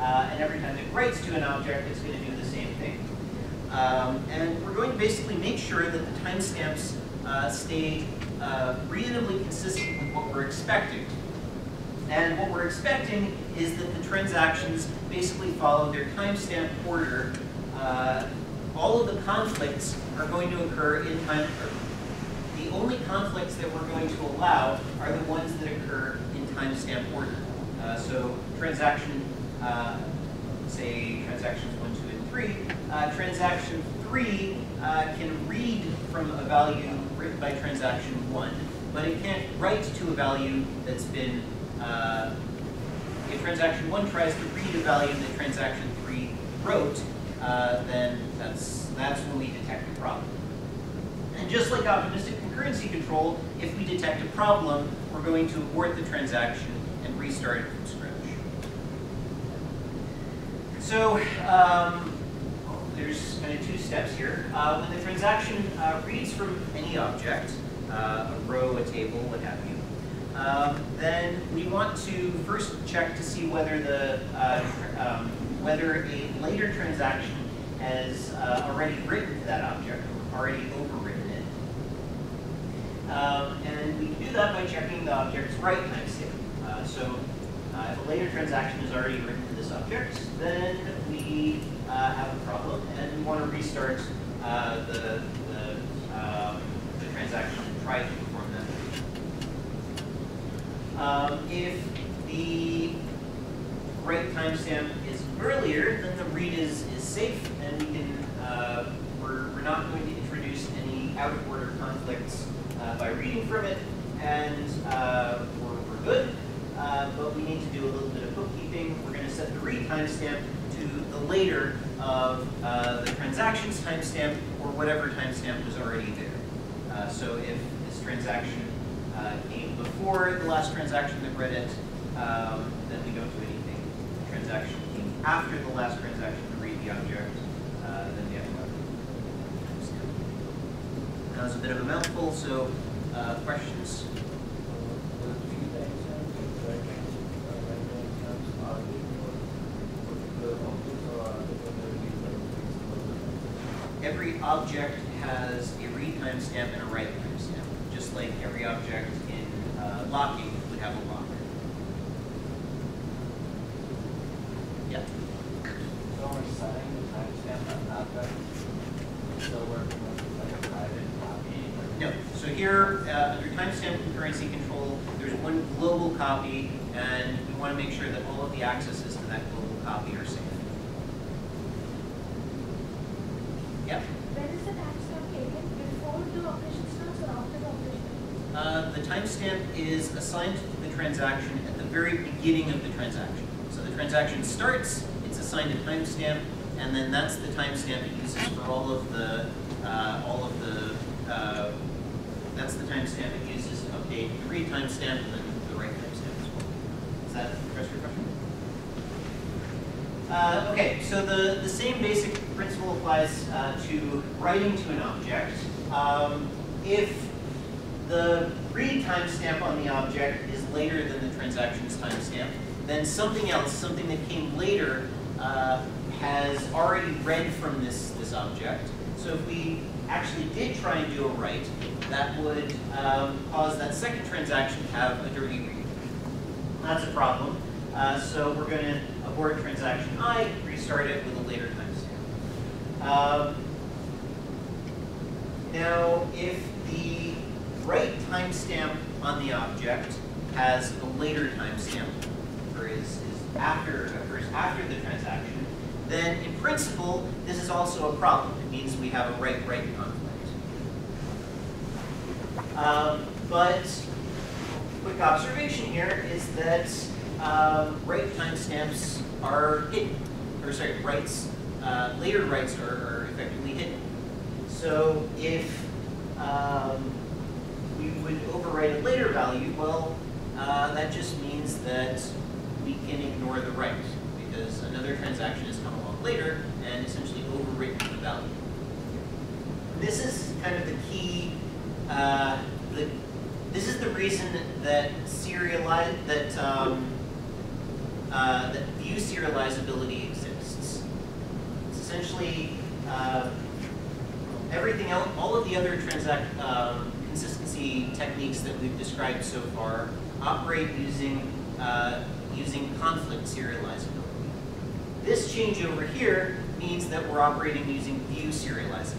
uh, and every time it writes to an object, it's going to do the same thing. Um, and we're going to basically make sure that the timestamps uh, stay uh, reasonably consistent with what we're expecting. And what we're expecting is that the transactions basically follow their timestamp order. Uh, all of the conflicts are going to occur in time. The only conflicts that we're going to allow are the ones that occur in timestamp order. Uh, so transaction, uh, say transactions one, two, and three. Uh, transaction three uh, can read from a value written by transaction one, but it can't write to a value that's been. Uh, if transaction one tries to read a value that transaction three wrote, uh, then that's that's when we detect a problem. And just like optimistic concurrency control, if we detect a problem, we're going to abort the transaction and restart it from scratch. So um, there's kind of two steps here. Uh, when the transaction uh, reads from any object, uh, a row, a table, what have you, um, then we want to first check to see whether the uh, um, whether a later transaction has uh, already written to that object, or already overwritten it. Um, and we can do that by checking the object's write timestamp. Uh, so uh, if a later transaction is already written to this object, then we uh, have a problem, and we want to restart uh, the, the, um, the transaction and try to perform that. Um, if the write timestamp is earlier, then the read is, is safe, and we can, uh, we're, we're not going to introduce any out-of-order conflicts uh, by reading from it, and uh, we're, we're good. Uh, but we need to do a little bit of bookkeeping. We're going to set the read timestamp to the later of uh, the transaction's timestamp, or whatever timestamp was already there. Uh, so if this transaction uh, came before the last transaction that read it, um, then we don't do anything. If the transaction came after the last transaction to read the object, uh, then we have to timestamp. That was a bit of a mouthful, so uh, questions? Every object has a read timestamp and a write timestamp, just like every object in uh, locking would have a lock. Yeah. So we're setting the timestamp on the object, still working with like a private copy? No. So here, uh, under timestamp concurrency control, there's one global copy, and we want to make sure that all of the accesses to that global copy are safe. Yeah. When is the timestamp taken? Before the operation starts or after the operation? Uh, the timestamp is assigned to the transaction at the very beginning of the transaction. So the transaction starts, it's assigned a timestamp, and then that's the timestamp it uses for all of the, uh, all of the, uh, that's the timestamp it uses to update the read timestamp and then the write timestamp as well. Does that address your question? Uh, okay, so the, the same basic principle applies uh, to writing to an object. Um, if the read timestamp on the object is later than the transaction's timestamp, then something else, something that came later, uh, has already read from this, this object. So if we actually did try and do a write, that would um, cause that second transaction to have a dirty read. That's a problem. Uh, so we're going to abort transaction I, restart it with a later timestamp. Um, now, if the write timestamp on the object has a later timestamp, or is, is after occurs after the transaction, then in principle this is also a problem. It means we have a write-write conflict. Um, but quick observation here is that Um, write timestamps are hidden, or sorry, writes, uh, later writes are, are effectively hidden. So if um, we would overwrite a later value, well, uh, that just means that we can ignore the write, because another transaction has come along later and essentially overwritten the value. This is kind of the key, uh, the, this is the reason that serialized, that um, uh, that view serializability exists. It's essentially uh, everything else, all of the other transact um, consistency techniques that we've described so far operate using uh, using conflict serializability. This change over here means that we're operating using view serializability.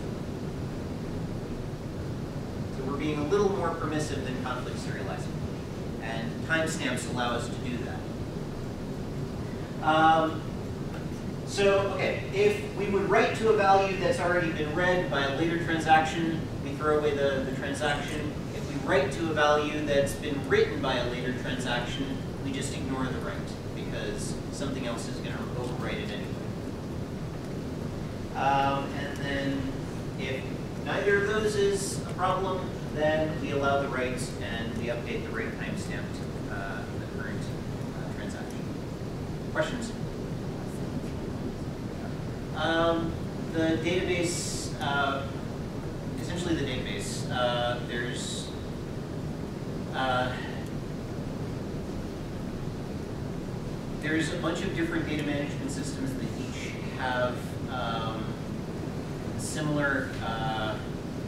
So we're being a little more permissive than conflict serializability, and timestamps allow us to do that. Um, so, okay, if we would write to a value that's already been read by a later transaction, we throw away the, the transaction. If we write to a value that's been written by a later transaction, we just ignore the write, because something else is going to overwrite it anyway. Um, and then if neither of those is a problem, then we allow the write and we update the write timestamp to uh, the current uh, transaction. Questions? Um, the database, uh, essentially the database, uh, there's uh, there's a bunch of different data management systems that each have um, similar uh,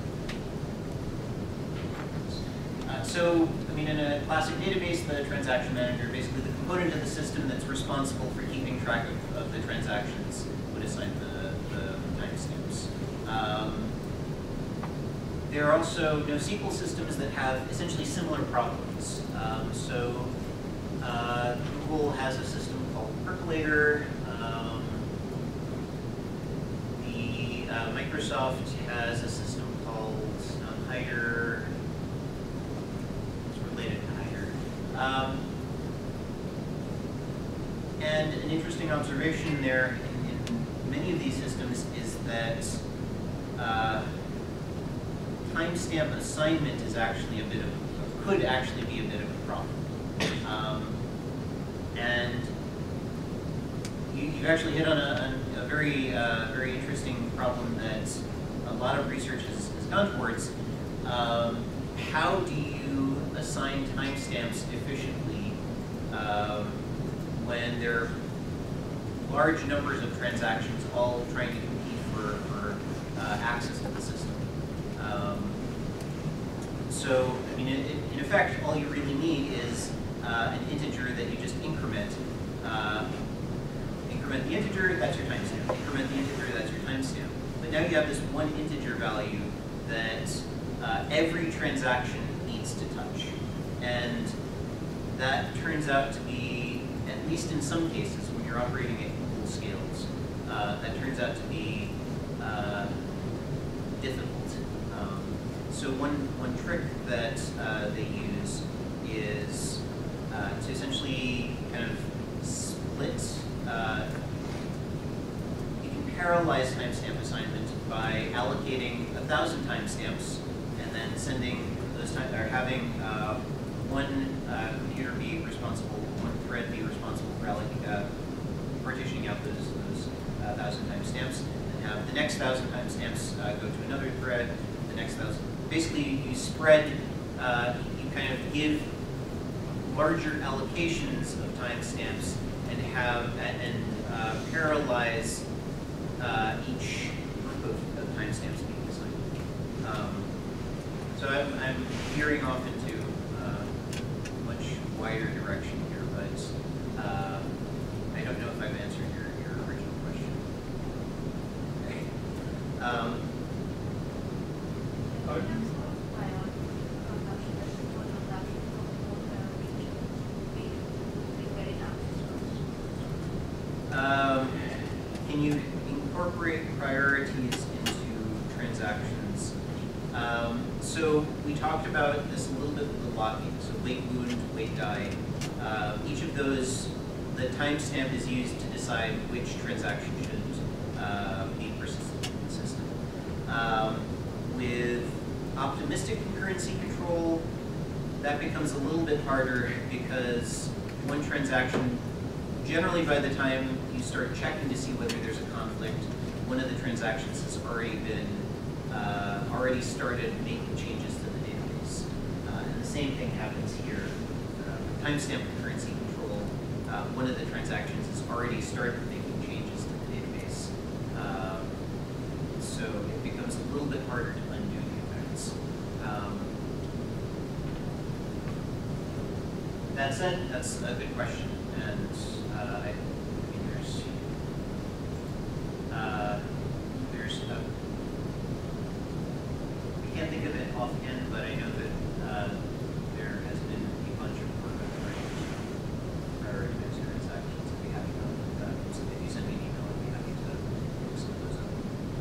uh, so, I mean, in a classic database, the transaction manager, basically the component of the system that's responsible for keeping track of, of the transactions, would assign the, the timestamps. Um, there are also NoSQL systems that have essentially similar problems. Um, so, uh, Google has a system called Percolator. Um, the uh, Microsoft has a system called um, Hider. It's related to Hider. Um, and an interesting observation there in, in many of these systems is that uh, timestamp assignment is actually a bit of, could actually be a bit of a problem. Um, and you, you actually hit on a, a, a very, uh, very interesting problem that a lot of research has, has gone towards. Um, how do you assign timestamps efficiently um, when there are large numbers of transactions all trying to compete for, for uh, access to the system? Um, so, I mean, in, in effect, all you really need is uh, an integer that you just increment. Uh, increment the integer, that's your timestamp. Increment the integer, that's your timestamp. But now you have this one integer value that uh, every transaction needs to touch. And that turns out to be, at least in some cases, when you're operating at Google scales, uh, that turns out to be uh, difficult. Um, so one, one trick that uh, they use is uh, to essentially kind of split, uh, you can parallelize timestamp assignment by allocating a thousand timestamps and then sending those time, or having uh, one uh, computer be responsible, one thread be responsible for allocating, uh, partitioning out those, those uh, thousand timestamps, and have the next thousand timestamps uh, go to another thread, the next thousand. Basically, you spread, uh, you kind of give larger allocations of timestamps and have and, and uh, parallelize uh, each group of, of timestamps being assigned. Um, so I'm, I'm veering off into uh, a much wider direction here, but uh, I don't know if I've answered your, your original question. Okay. Um, Uh, Um, can you incorporate priorities into transactions? Um, so we talked about this a little bit with the locking. So wait wound, wait die. Uh, each of those, the timestamp is used to decide which transaction should uh, be persistent in the system. Um, with optimistic concurrency control, that becomes a little bit harder because one transaction, generally by the time you start checking to see whether there's a conflict, one of the transactions has already been, uh, already started making changes to the database. Uh, and the same thing happens here. Uh, timestamp concurrency control, uh, one of the transactions has already started making changes to the database. Um, so it becomes a little bit harder to undo the effects. Um, that said, that's a good question, and uh, I mean, there's uh, there's a, I can't think of it offhand, but I know that uh, there has been a bunch of work on trying to prioritize transactions that we haven't done with that. So if you send me an email, I'd be happy to look some of those up.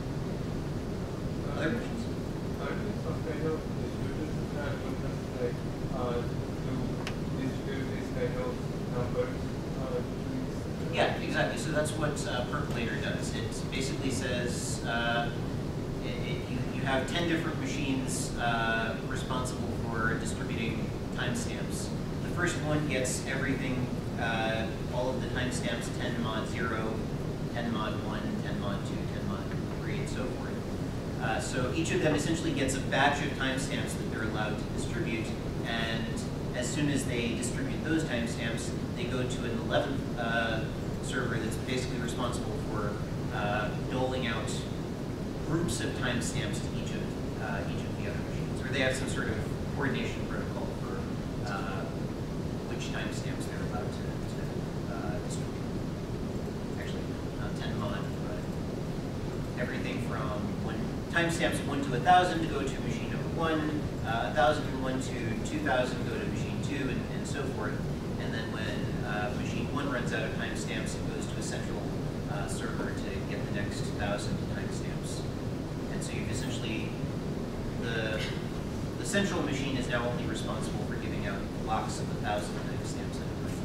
Other questions? Currently, some kind of distributed system algorithms like uh, to distribute these kind of numbers uh, to these. Yeah, exactly. So that's what uh, Percolator does. It basically says uh, it, it, you, you have ten different machines uh, responsible for distributing timestamps. The first one gets everything, uh, all of the timestamps, ten mod zero, ten mod one, ten mod two, ten mod three, and so forth. Uh, so each of them essentially gets a batch of timestamps that they're allowed to distribute, and as soon as they distribute those timestamps, they go to an eleventh uh, server that's basically responsible for uh, doling out groups of timestamps to each of uh, each of the other machines, or they have some sort of coordination protocol for uh, which timestamps they're allowed to, to uh, distribute. Actually, not ten mod, but everything from one timestamps one to a thousand to go to machine number one, uh, a thousand and one to two thousand go to machine two, and, and so forth. And then when uh, machine one runs out of timestamps, it goes to a central uh, server to get the next thousand timestamps. And so you've essentially, the, the central machine is now only responsible for giving out blocks of a thousand timestamps at a time.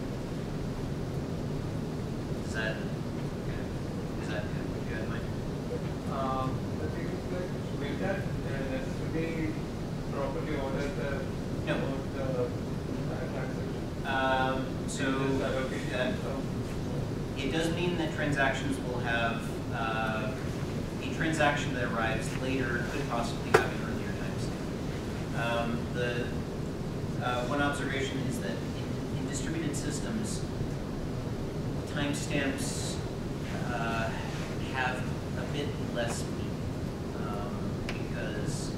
Is that, is that what you had in mind? Um, the thing is that will that uh, necessarily properly order the No. the uh, transaction? Um, so Just allocate uh, some- it does mean that transactions will have, uh, a transaction that arrives later could possibly have an earlier timestamp. Um, the uh, one observation is that in, in distributed systems, timestamps uh, have a bit less meaning, um, because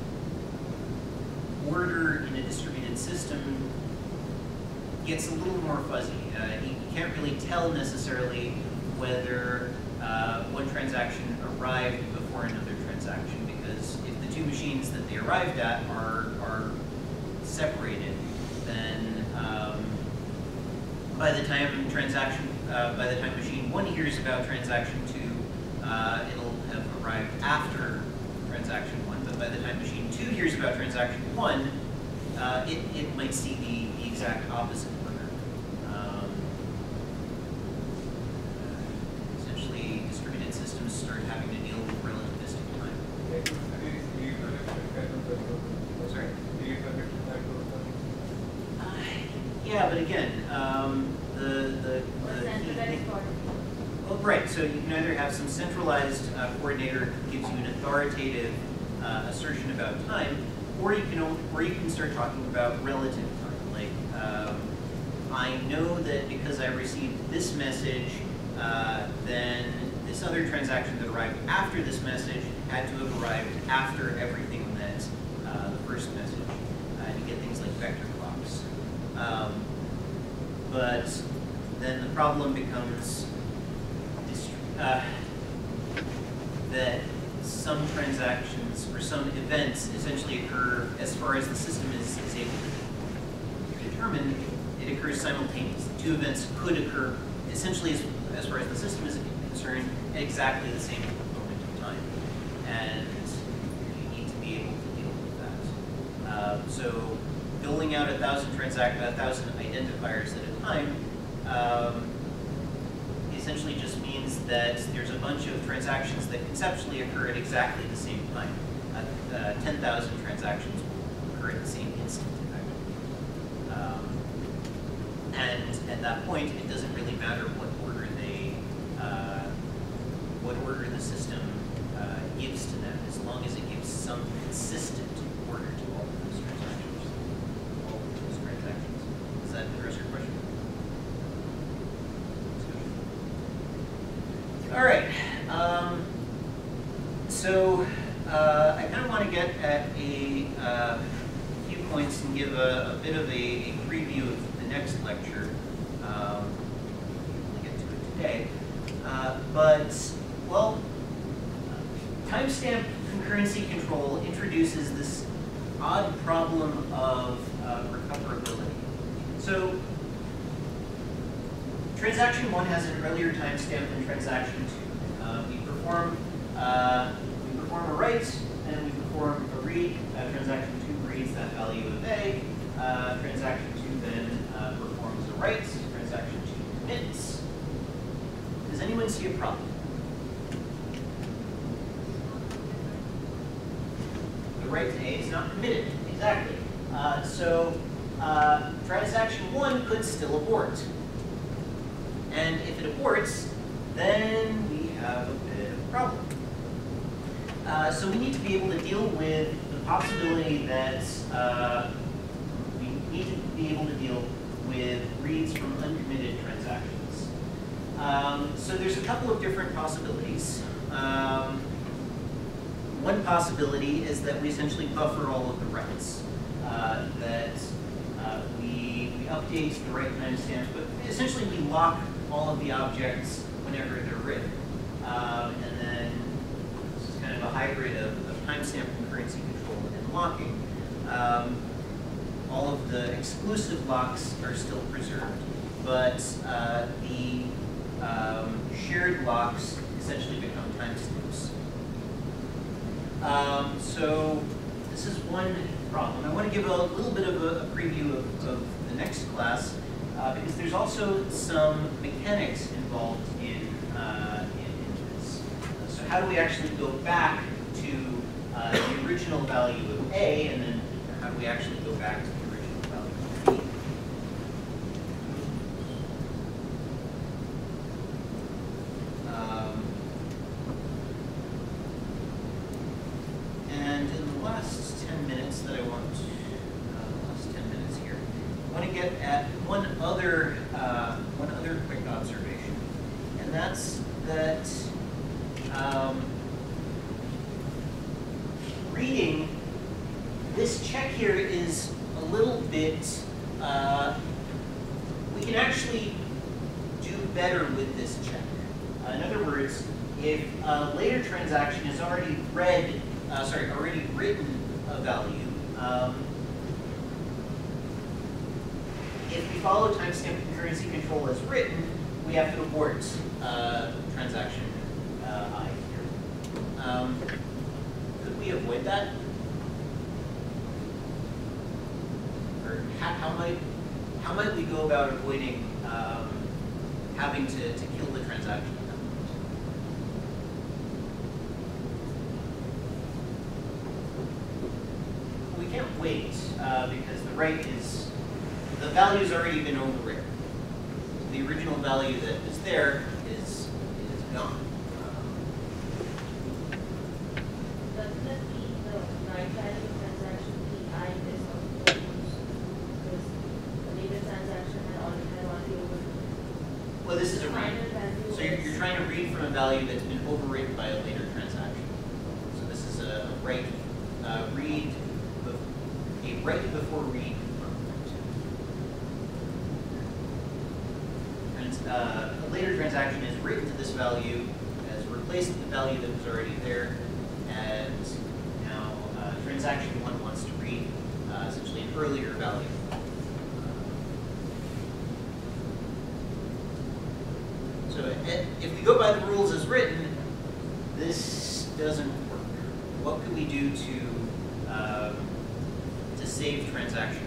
order in a distributed system gets a little more fuzzy. Uh, you can't really tell necessarily whether uh, one transaction arrived before another transaction, because if the two machines that they arrived at are, are separated, then um, by the time transaction, uh, by the time machine one hears about transaction two, uh, it'll have arrived after transaction one. But by the time machine two hears about transaction one, uh, it, it might see the, the exact opposite order. Um, essentially, distributed systems start having to deal with relativistic time. Like, these lead collection kind of algorithms. Sorry? Lead collection algorithms. Uh, yeah, but again, um, the the, Or the centralized the- coordination. Well, right. So you can either have some centralized uh, coordinator who gives you an authoritative uh, assertion about time, or you can, or you can start talking about relative time. Like, um, I know that because I received this message, uh, then this other transaction that arrived after this message had to have arrived after everything that uh, the first message. Uh, you get things like vector clocks. Um, but then the problem becomes uh, that some transactions or some events essentially occur as far as the system is, is able to determine. It occurs simultaneously. Two events could occur essentially as, as far as the system is concerned at exactly the same moment of time, and you need to be able to deal with that. Uh, so doling out a thousand transact a thousand identifiers at a time um, essentially just means that there's a bunch of transactions that conceptually occur at exactly the same time. Uh, uh, ten thousand transactions will occur at the same instant, effectively. Um, and at that point, it doesn't really matter what order they, uh, what order the system uh, gives to them, as long as it gives some consistent order to all of those transactions. All of those transactions. Does that address your question? All right. Um, so uh, I kind of want to get at a uh, few points and give a, a bit of a, a preview of the next lecture. Um, we'll get to it today. Uh, but, well, timestamp concurrency control introduces this odd problem of uh, recoverability. So transaction one has an earlier timestamp than transaction two. Uh, we perform uh, we perform a write and we perform a read. Uh, transaction two reads that value of A. Uh, transaction two then uh, performs a write. Transaction two commits. Does anyone see a problem? The write to A is not committed. Exactly. Uh, so uh, transaction one could still abort. And if it aborts, then we have a bit of a problem. Uh, so we need to be able to deal with the possibility that uh, we need to be able to deal with reads from uncommitted transactions. Um, so there's a couple of different possibilities. Um, one possibility is that we essentially buffer all of the writes. Uh, that uh, we, we update the write timestamps, but essentially we lock all of the objects whenever they're written. Um, and then this is kind of a hybrid of, of timestamp concurrency control and locking. Um, all of the exclusive locks are still preserved, but uh, the um, shared locks essentially become timestamps. Um, so this is one problem. I want to give a little bit of a, a preview of, of the next class. Uh, because there's also some mechanics involved in, uh, in, in this. So how do we actually go back to uh, the original value of A, and then how do we actually go back to the original value of B? Um, and in the last ten minutes that I want to I want to get at one other uh, one other quick observation, and that's that um, reading this check here is a little bit. Uh, we can actually do better with this check. Uh, in other words, if a later transaction has already read, uh, sorry, already written a value. Um, If we follow timestamp concurrency control as written, we have to abort uh, transaction uh, I here. Um, could we avoid that? Or how, how might how might we go about avoiding um, having to, to kill the transaction? We can't wait uh, because the write is. The value's already been overwritten. The original value that was there is is gone. Doesn't that mean the right value of transaction P I is also overused? Because the later transaction had already had already overwritten. Well, this is a read. Final value So you're, is- you're trying to read from a value that's been overwritten by a later transaction. So this is a write, uh, read, a write before read. Uh, a later transaction is written to this value, has replaced the value that was already there, and now uh, transaction one wants to read uh, essentially an earlier value. So if we go by the rules as written, this doesn't work. What could we do to um, to save transaction?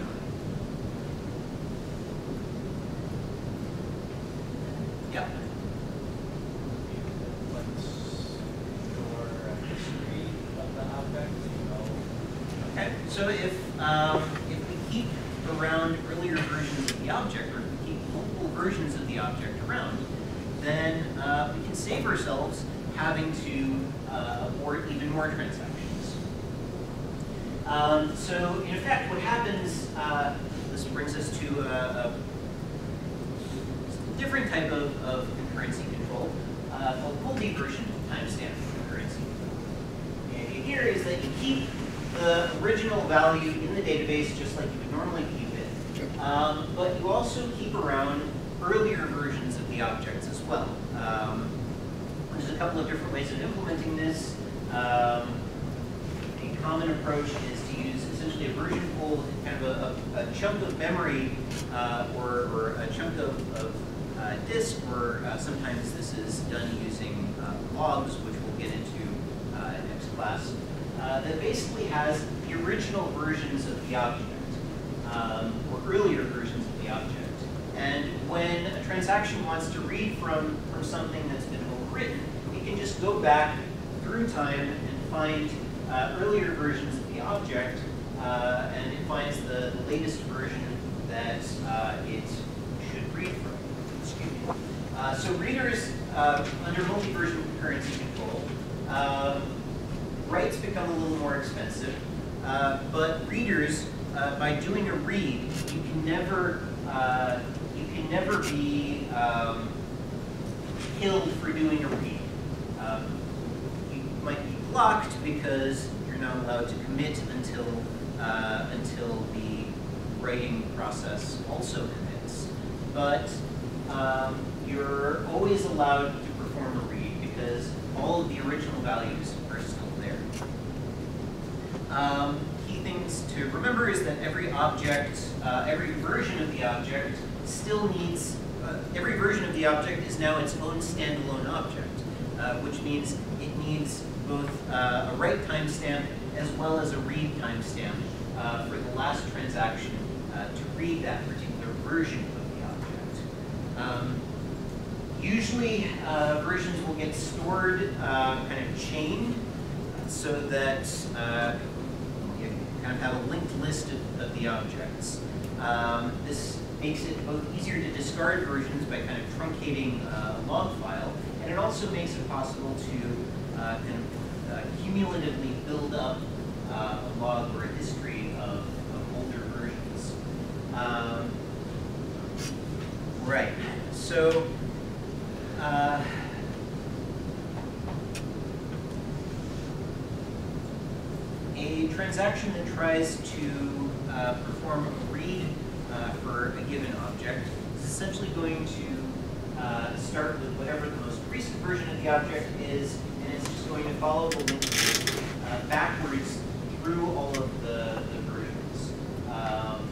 Yep. What's your history of the object, you know? Okay. So if um, if we keep around earlier versions of the object, or if we keep multiple versions of the object around, then uh, we can save ourselves having to uh, abort even more transactions. Um, so in effect, what happens? Uh, this brings us to a, a different type of, of concurrency control. uh, called multi-version timestamp concurrency. The idea here is that you keep the original value in the database just like you would normally keep it, um, but you also keep around earlier versions of the objects as well. Um, there's a couple of different ways of implementing this. Um, a common approach is to use essentially a version pool, kind of a, a, a chunk of memory uh, or, or a chunk of, of uh, disk, or uh, sometimes this is done using uh, logs, which we'll get into uh, next class, uh, that basically has the original versions of the object, um, or earlier versions of the object. And when a transaction wants to read from, from something that's been overwritten, it can just go back through time and find uh, earlier versions of the object, uh, and it finds the, the latest version that uh, it should read from. Excuse me. Uh, so readers, uh, under multi-version concurrency control, um, writes become a little more expensive, uh, but readers, uh, by doing a read, you can never uh, you can never be um, killed for doing a read. Um, you might be blocked because you're not allowed to commit until uh, until the writing process also commits. But um, you're always allowed to perform a read because all of the original values are still there. Um, key things to remember is that every object, uh, every version of the object still needs, uh, every version of the object is now its own standalone object, uh, which means it needs both uh, a write timestamp as well as a read timestamp uh, for the last transaction uh, to read that particular version of the object. Um, usually, uh, versions will get stored uh, kind of chained so that uh, you kind of have a linked list of, of the objects. Um, this makes it both easier to discard versions by kind of truncating uh, a log file, and it also makes it possible to uh, kind of uh, cumulatively build up uh, a log or a history of, of older versions. Um, right, so uh, a transaction that tries to uh, perform a read uh, for a given object is essentially going to uh, start with whatever the most recent version of the object is, and it's just going to follow the link uh, backwards through all of the, the versions. Um,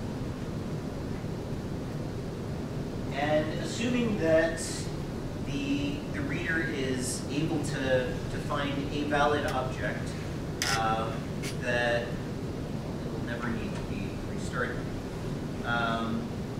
and assuming that the, the reader is able to, to find a valid object, um, that it will never need to be restarted. Um,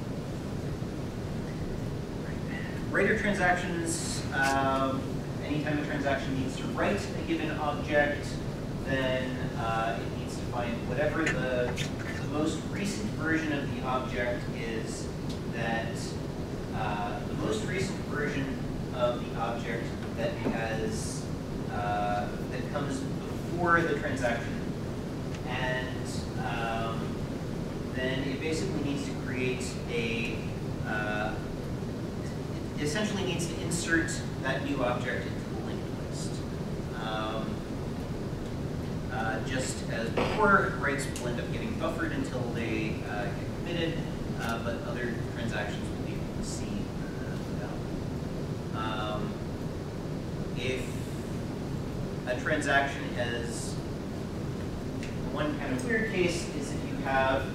writer transactions, um, anytime a transaction needs to write a given object, then uh, it needs to find whatever the, the most recent version of the object is, that uh, the most recent version of the object that has, uh, that comes before the transaction. And um, then it basically needs to create a, uh, it essentially needs to insert that new object into the linked list. Um, uh, just as before, writes will end up getting buffered until they uh, get committed, uh, but other transactions will be able to see the value. Um, if a transaction has, one kind of weird case is if you have,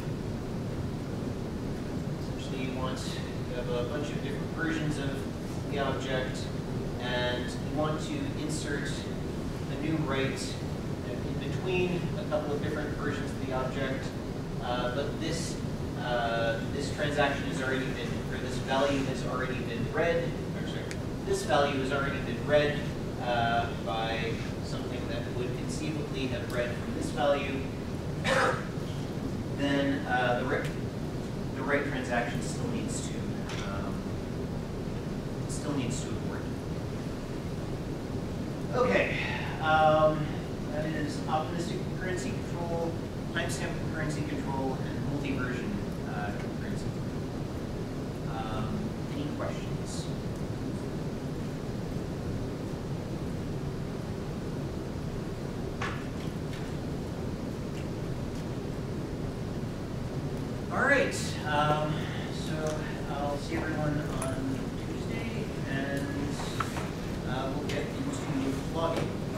essentially you want, you have a bunch of different versions of the object, and you want to insert a new write in between a couple of different versions of the object, uh, but this uh, this transaction has already been, or this value has already been read, or sorry, this value has already been read uh, by something that would conceivably have read from this value, then uh, the, write, the write transaction still needs to um, still needs to abort. Okay, um, that is optimistic concurrency control, timestamp concurrency control, and multi-version uh, concurrency. Um, any questions? All right, um, so I'll see everyone on Tuesday, and uh, we'll get into logging.